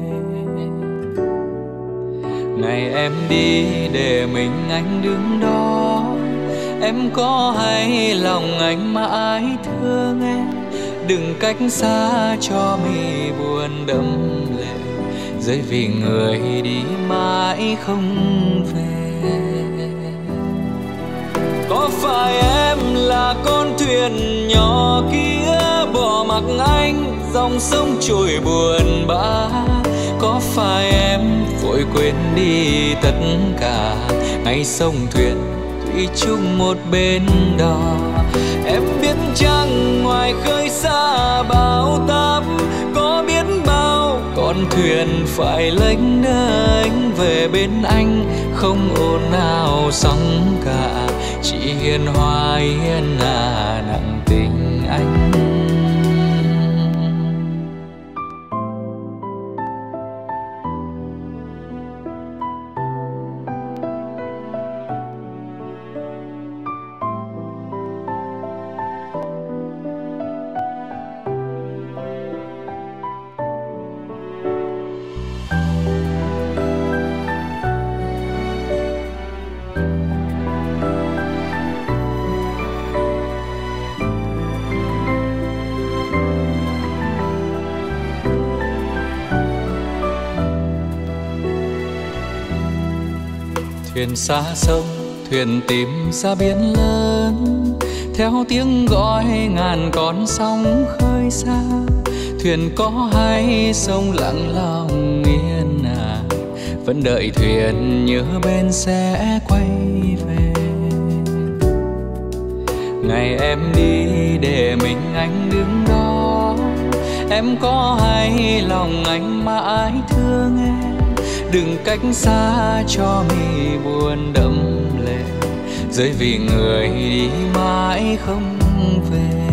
Ngày em đi để mình anh đứng đó, em có hay lòng anh mãi thương em. Đừng cách xa cho mi buồn đẫm lệ, rơi vì người đi mãi không về. Có phải em là con thuyền nhỏ kia bỏ mặc anh dòng sông trôi buồn bã? Có phải em vội quên đi tất cả ngày sông thuyền thủy chung một bên đò? Em biết chăng ngoài khơi xa bão táp có biết bao con thuyền phải lênh đênh về bên anh, không ồn ào sóng cả, chỉ hiền hòa hiền à nặng tình anh. Thuyền xa sông, thuyền tìm ra biển lớn, theo tiếng gọi ngàn con sóng khơi xa. Thuyền có hay sông lặng lòng yên à, vẫn đợi thuyền nhớ bên sẽ quay về. Ngày em đi để mình anh đứng đó, em có hay lòng anh mãi thương em. Đừng cách xa cho mi buồn đẫm lệ, rơi vì người đi mãi không về.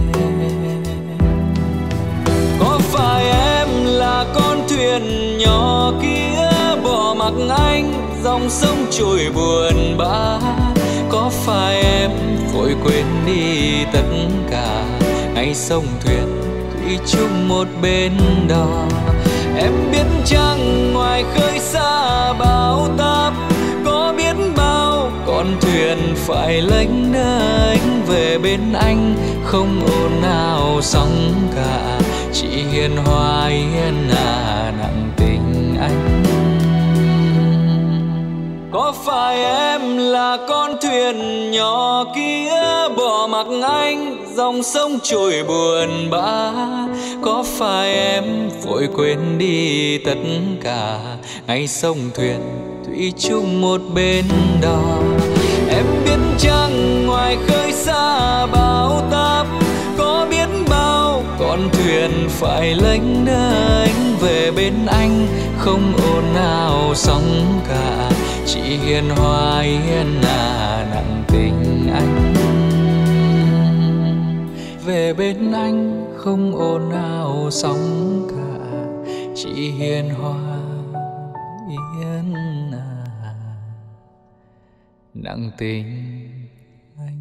Có phải em là con thuyền nhỏ kia bỏ mặc anh dòng sông trôi buồn bã? Có phải em vội quên đi tất cả ngày sông thuyền thủy chung một bên đò? Em biết chăng ngoài khơi xa bão táp có biết bao con thuyền phải lênh đênh về bên anh, không ồn ào sóng cả, chỉ hiền hòa hiền à nặng tình anh. Có phải em là con thuyền nhỏ kia bỏ mặc anh dòng sông trôi buồn bã? Có phải em vội quên đi tất cả ngày sông thuyền thủy chung một bên đò? Em biết chăng ngoài khơi xa bão táp có biết bao con thuyền phải lênh đênh về bên anh, không ồn ào sóng cả, chỉ hiền hòa hiền à nặng tình anh. Về bên anh không ồn ào sóng cả, chỉ hiền hòa hiền à nặng tình anh.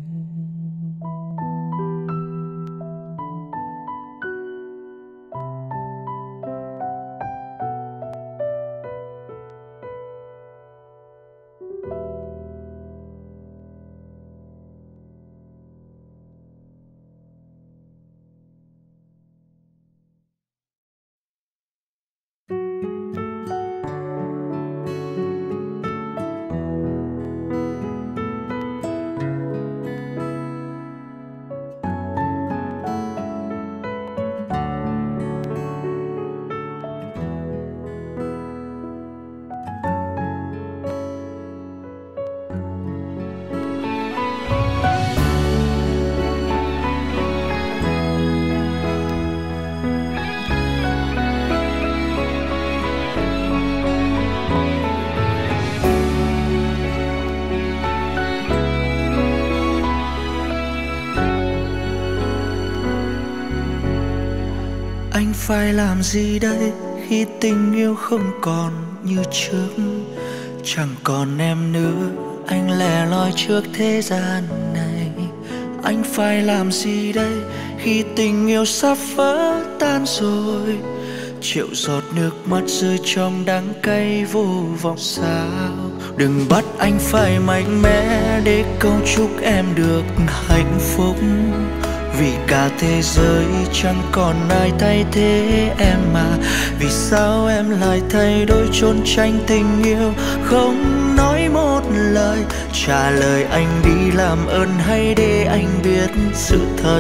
Anh phải làm gì đây khi tình yêu không còn như trước? Chẳng còn em nữa, anh lẻ loi trước thế gian này. Anh phải làm gì đây khi tình yêu sắp vỡ tan rồi? Triệu giọt nước mắt rơi trong đắng cay vô vọng sao? Đừng bắt anh phải mạnh mẽ để câu chúc em được hạnh phúc, vì cả thế giới chẳng còn ai thay thế em mà. Vì sao em lại thay đổi trốn tránh tình yêu, không nói một lời trả lời anh đi làm ơn, hãy để anh biết sự thật.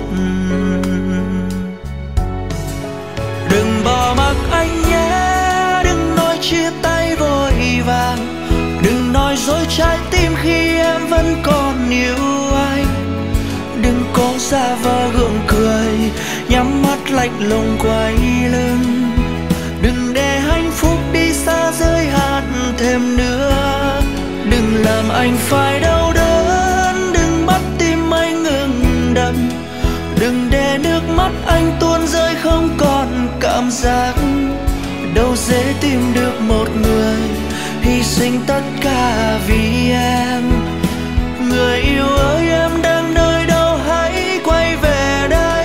Đừng bỏ mặc anh nhé, đừng nói chia tay vội vàng, đừng nói dối trái tim khi em vẫn còn yêu anh. Đừng cố giả vờ gượng cười, nhắm mắt lạnh lùng quay lưng. Đừng để hạnh phúc đi xa giới hạn thêm nữa. Đừng làm anh phải đau đớn, đừng bắt tim anh ngừng đập. Đừng để nước mắt anh tuôn rơi không còn cảm giác. Đâu dễ tìm được một người hy sinh tất cả vì em. Người yêu ơi, em đang nơi đâu, hãy quay về đây.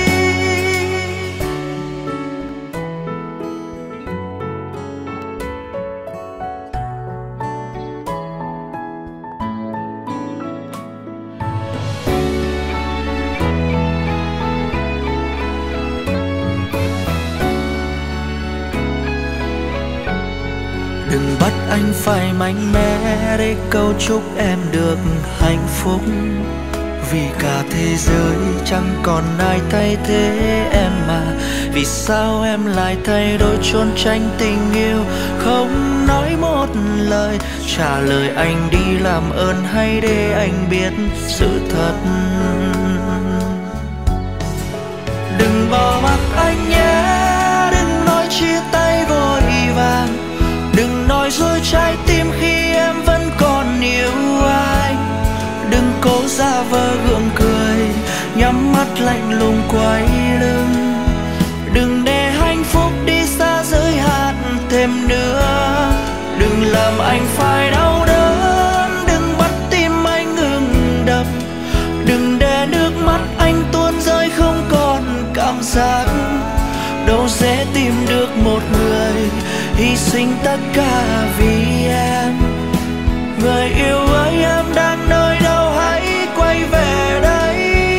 Đừng bắt anh phải mạnh mẽ để cầu chúc em được hạnh phúc. Vì cả thế giới chẳng còn ai thay thế em mà. Vì sao em lại thay đổi trốn tránh tình yêu, không nói một lời trả lời anh đi làm ơn, hãy để anh biết sự thật. Đừng bỏ mặc anh nhé, đừng nói chia tay vội vàng, đừng nói dối trái tim khi em vẫn còn yêu anh. Đừng cố giả vờ gượng cười, nhắm mắt lạnh lùng quay lưng. Đừng để hạnh phúc đi xa giới hạn thêm nữa. Đừng làm anh phải đau đớn, đừng bắt tim anh ngừng đập. Đừng để nước mắt anh tuôn rơi không còn cảm giác. Đâu dễ tìm được một người hy sinh tất cả vì em. Người yêu ơi, em đang nơi đâu, hãy quay về đây.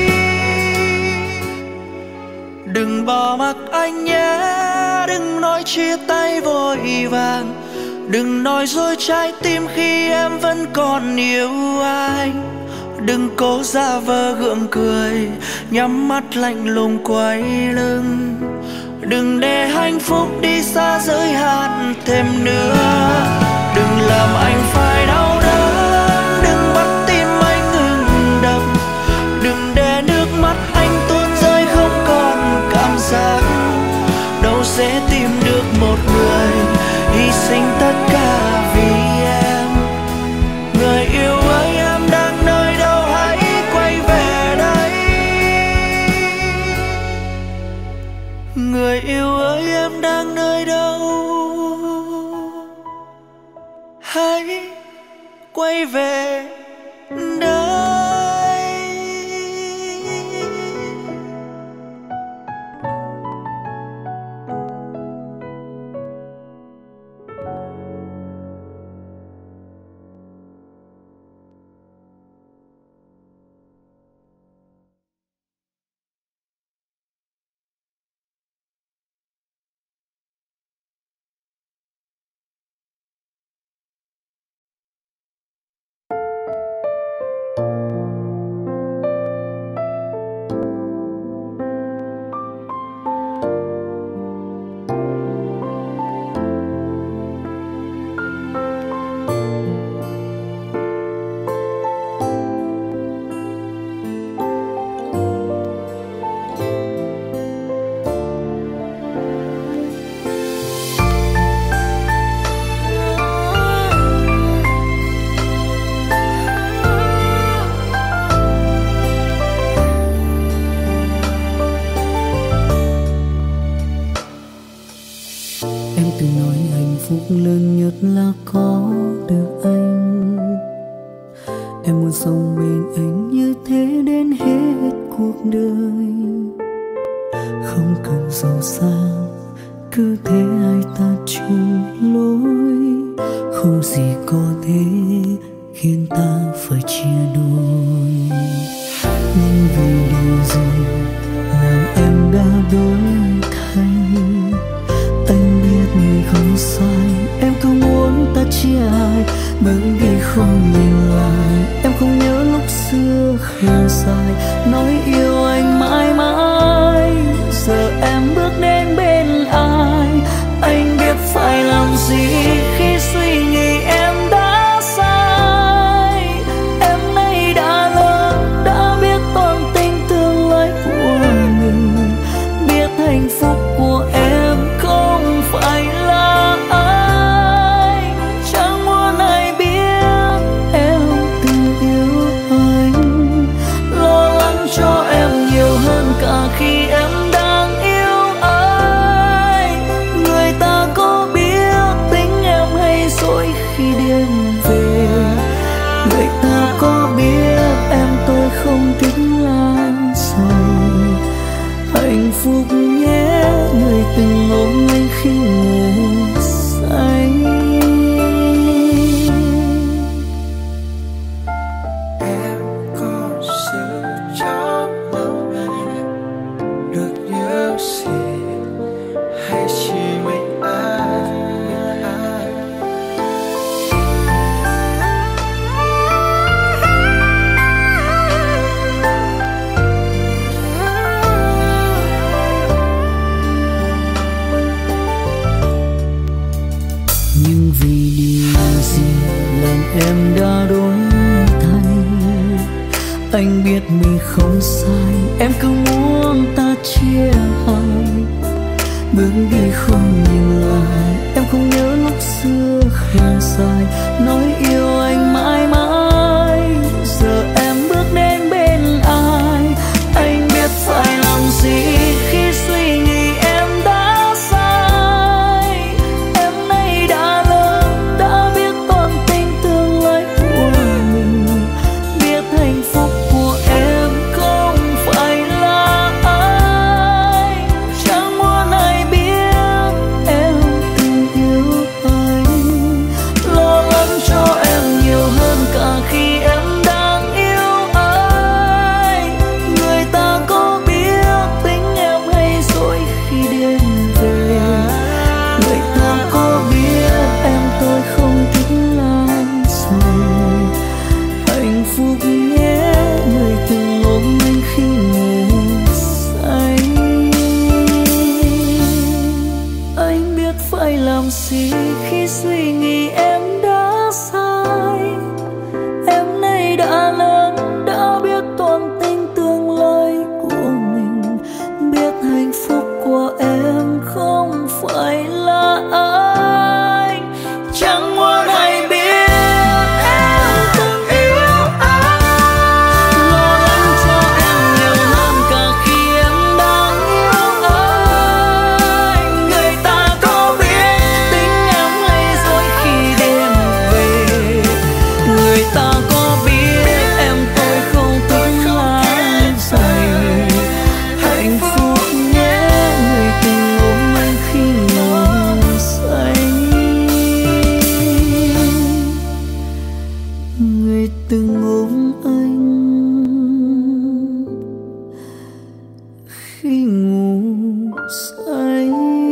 Đừng bỏ mặc anh nhé, đừng nói chia tay vội vàng, đừng nói dối trái tim khi em vẫn còn yêu anh. Đừng cố giả vờ gượng cười, nhắm mắt lạnh lùng quay lưng. Đừng để hạnh phúc đi xa giới hạn thêm nữa. Đừng làm anh phải đau đớn, đừng bắt tim anh ngừng đập. Đừng để nước mắt anh tuôn rơi không còn cảm giác. Đâu dễ tìm được một người hy sinh tất cả vì em. Người yêu ơi, em đang nơi đâu, hãy quay về đây. Người yêu ơi, em đang nơi đâu, hãy quay về đây. Lớn nhất là có được anh. Em muốn sống bên anh như thế đến hết cuộc đời. Không cần giàu sang, cứ thế hai ta chung lối. Không gì có thể khiến ta phải chia đôi. Nhưng vì điều gì làm em đã đổi thay. Anh biết mình không sai, em cứ muốn ta chia hai, bởi vì không khi đêm về. Người ta có biết em tôi không thích lan rồi. Hạnh phúc nhé người từng ôm anh khi ngủ say. Em có sự trong lòng này được nhớ gì hay chỉ mình anh? Nhưng vì điều gì làm em đã đổi thay, anh biết mình không sai, em cứ muốn ta chia hai. Bước đi không nhìn lại, em không nhớ lúc xưa khe dài nói yêu anh mãi mãi. Giờ em bước đến bên ai, anh biết phải làm gì khi suy nghĩ em đã sai. Em nay đã lớn, đã biết toàn tình tương lai của mình, biết hạnh phúc của em không phải là ai. Chẳng muốn ai biết em từng yêu anh, lo lắng cho em nhiều hơn cả khi em đang yêu anh. Người ta có biết tính em hay dối khi đêm về. Người ta có biết em tôi không thích lan rồi. Hạnh phúc nhé người từng ôm anh khi ngủ say. Anh biết phải làm gì khi suy nghĩ em đã sai. Em nay đã lớn, đã biết toàn tình tương lai của mình, biết hạnh phúc của em không phải là anh. Chẳng muốn ai biết em từng yêu anh, lo lắng cho em nhiều hơn cả khi em đang yêu anh. Người ta có biết tính em hay dối khi đêm về. Người ta có biết em tôi không thích lan dài. Hạnh phúc nhé người từng ôm anh khi ngủ say. Người từng ôm anh khi ngủ say.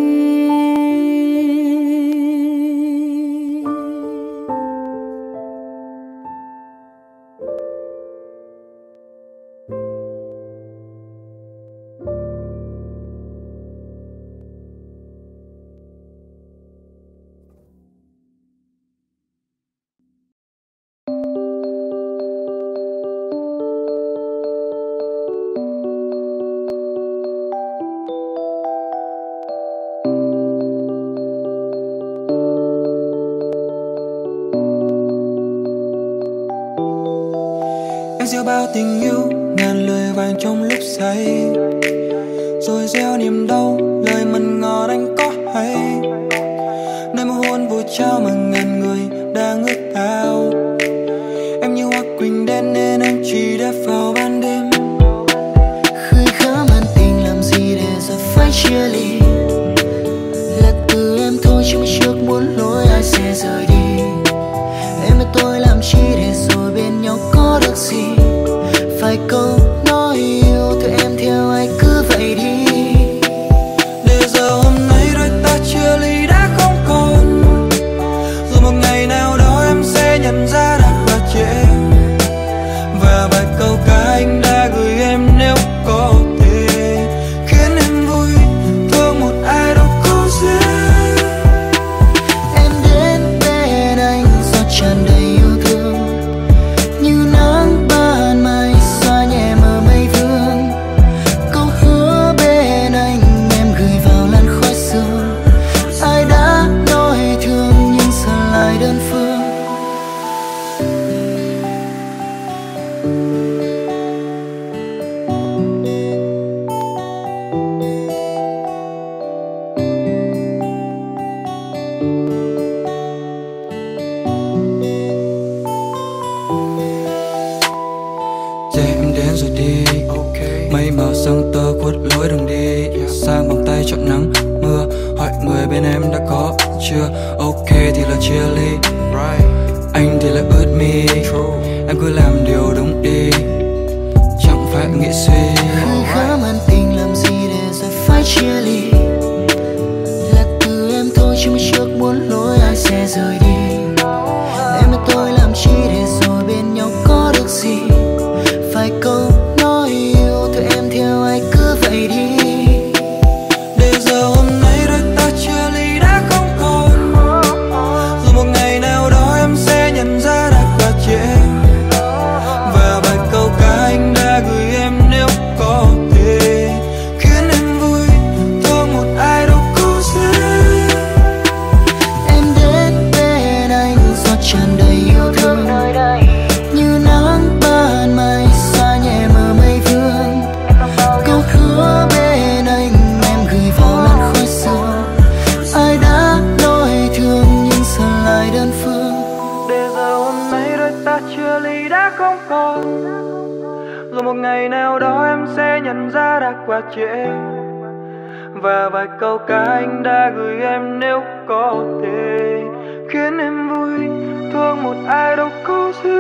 Em gieo bao tình yêu ngàn lời vàng trong lúc say, rồi gieo niềm đau lời mặn ngọt anh có hay. Nơi một hôn vội trao mà ngàn người đang ước ao. Em như hoa quỳnh đen nên anh chỉ đẹp vào ban đêm. Khơi khá man tình làm gì để giờ phải chia ly. Là từ em thôi chứ trước muốn lối ai sẽ rời đi. Em với tôi làm chi để rồi bên nhau có được gì. Phải câu nói yêu thì em theo ai cứ vậy đi. Để giờ hôm nay đôi ta chia ly đã không còn. Rồi một ngày nào đó em sẽ nhận ra đã quá trễ. Và vài câu ca anh đã gửi em nếu có thể khiến em vui thương một ai đâu có dễ. Em đến bên anh do tràn đầy yêu thương, như nắng ban mai xóa nhẹ mờ mây vương. Câu hứa bên anh em gửi vào làn khói sương. Ai đã nói thương nhưng giờ lại đơn phương. chọn nắng mưa. Hỏi người bên em đã có chưa? Ok thì là chia ly, anh thì là ướt mi. Em cứ làm điều đúng đi, chẳng phải nghĩ suy. Hơi khá man tình làm gì để rồi phải chia ly. Là từ em thôi chứ mới trước muốn lối ai sẽ rời đi. Em và tôi làm chi để rồi bên nhau có được gì. Phải câu nói yêu thôi em theo ai cứ vậy đi. Để giờ hôm nay đôi ta chia ly đã không còn. Rồi một ngày nào đó em sẽ nhận ra đã quá trễ. Và vài câu ca anh đã gửi em nếu có thể khiến em vui, thương một ai đâu có dễ. Em đến bên anh gió tràn đầy yêu thương, như nắng ban mai xa nhẹ mờ mây vương. Câu hứa bên anh em gửi vào làn khói sương. Ai đã nói thương nhưng giờ lại đơn phương. Để giờ hôm nay đôi ta chia ly đã không còn. Rồi một ngày nào đó em sẽ nhận ra đã quá trễ. Và vài câu ca anh đã gửi em nếu có thể khiến em vui, thương một ai đâu có dễ.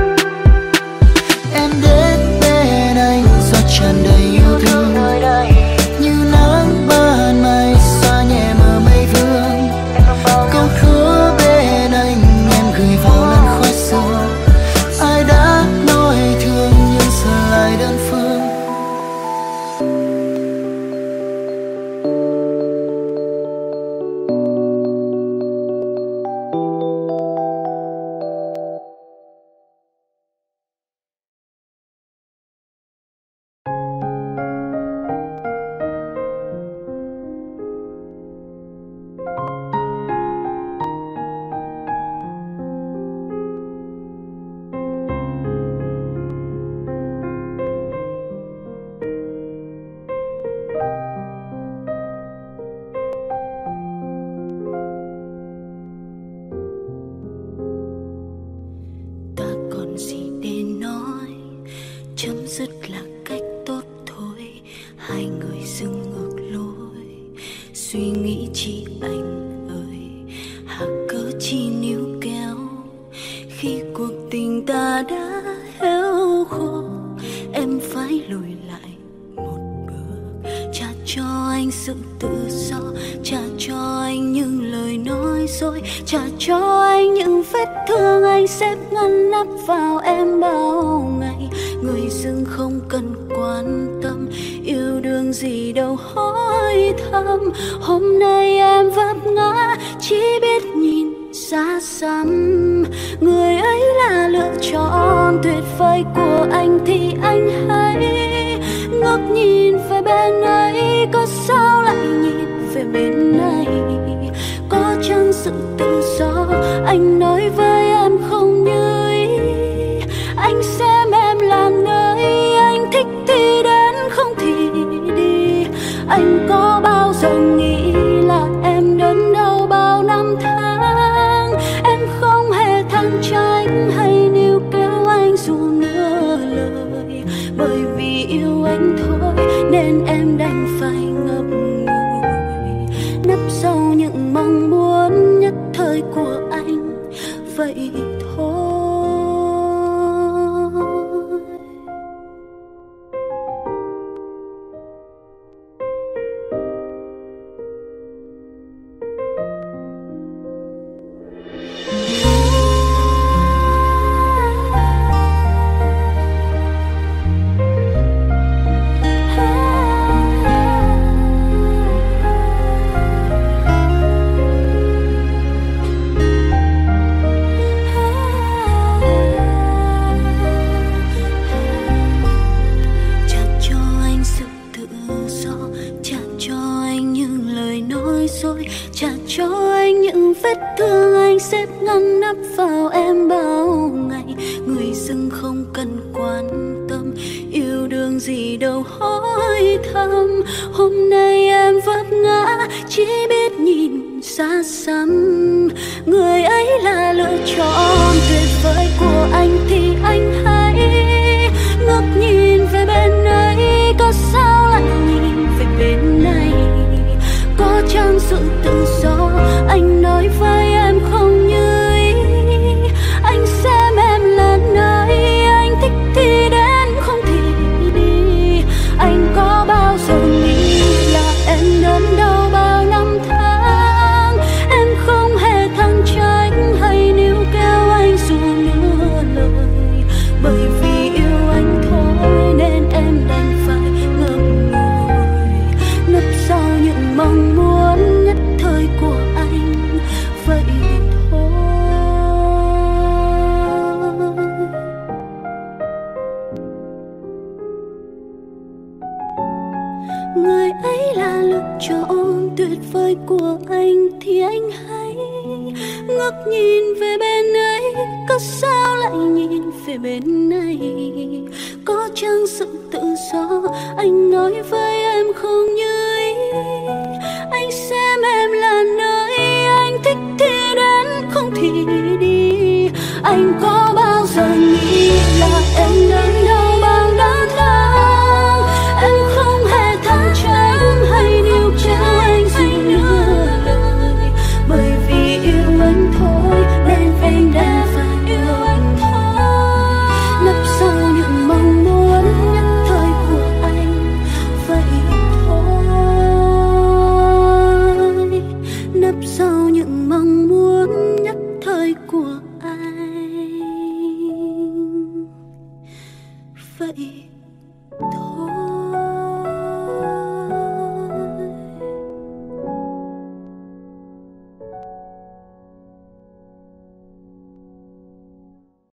Em đến bên anh gió tràn đầy yêu thương, như nắng ban mai xa nhẹ mờ mây vương. Câu hứa bên anh em gửi vào làn khói sương. Ai đã nói thương nhưng giờ lại đơn phương. Ta còn gì để nói, chấm dứt là cách tốt thôi. Hai người dừng ngược lối, suy nghĩ chi anh ơi, hà cớ chi níu kéo. Khi cuộc tình ta đã héo khô, em phải lùi lại một bước. Trả cho anh sự tự do, trả cho anh những lời nói dối, trả cho anh những vết thương anh xếp ngăn nắp vào em bao ngày. Người dưng không cần quan tâm, yêu đương gì đâu hỏi thăm. Hôm nay em vấp ngã, chỉ biết nhìn xa xăm. Người ấy là lựa chọn tuyệt vời của anh thì anh hãy ngước nhìn về bên ấy. Có sao lại nhìn về bên này? Có chăng sự tự do anh nói với em không như ý? Anh xem em là nơi anh thích thì đến, không thì đi. Anh có bao giờ nghĩ là em đớn đau bao năm tháng? Em không hề than trách hay níu kéo anh dù nửa lời. Bởi vì yêu anh thôi nên em đành phải ngậm ngùi, nấp sau những mong muốn nhất thời của anh vậy thôi. Trả cho anh những vết thương anh xếp ngăn nắp vào em bao ngày. Người dưng không cần quan tâm, yêu đương gì đâu hỏi thăm. Hôm nay em vấp ngã, chỉ biết nhìn xa xăm. Người ấy là lựa chọn tuyệt vời của anh thì anh hãy ngước nhìn về bên ấy. Có sao lại nhìn về bên này? thì anh hãy ngước nhìn về bên ấy, có sao lại nhìn về bên này? Có chăng sự tự do anh nói với em không như ý? Anh xem em là nơi anh thích thì đến, không thì đi. Anh có bao giờ nghĩ là em đớn đau bao đớn đau? Em không hề than trách hay níu kéo anh gì nữa lời, bởi vì yêu anh thôi nên anh đã phải yêu anh thôi. Nấp sau những mong muốn nhất thời của anh vậy thôi. Nấp sau những mong muốn nhất thời của anh vậy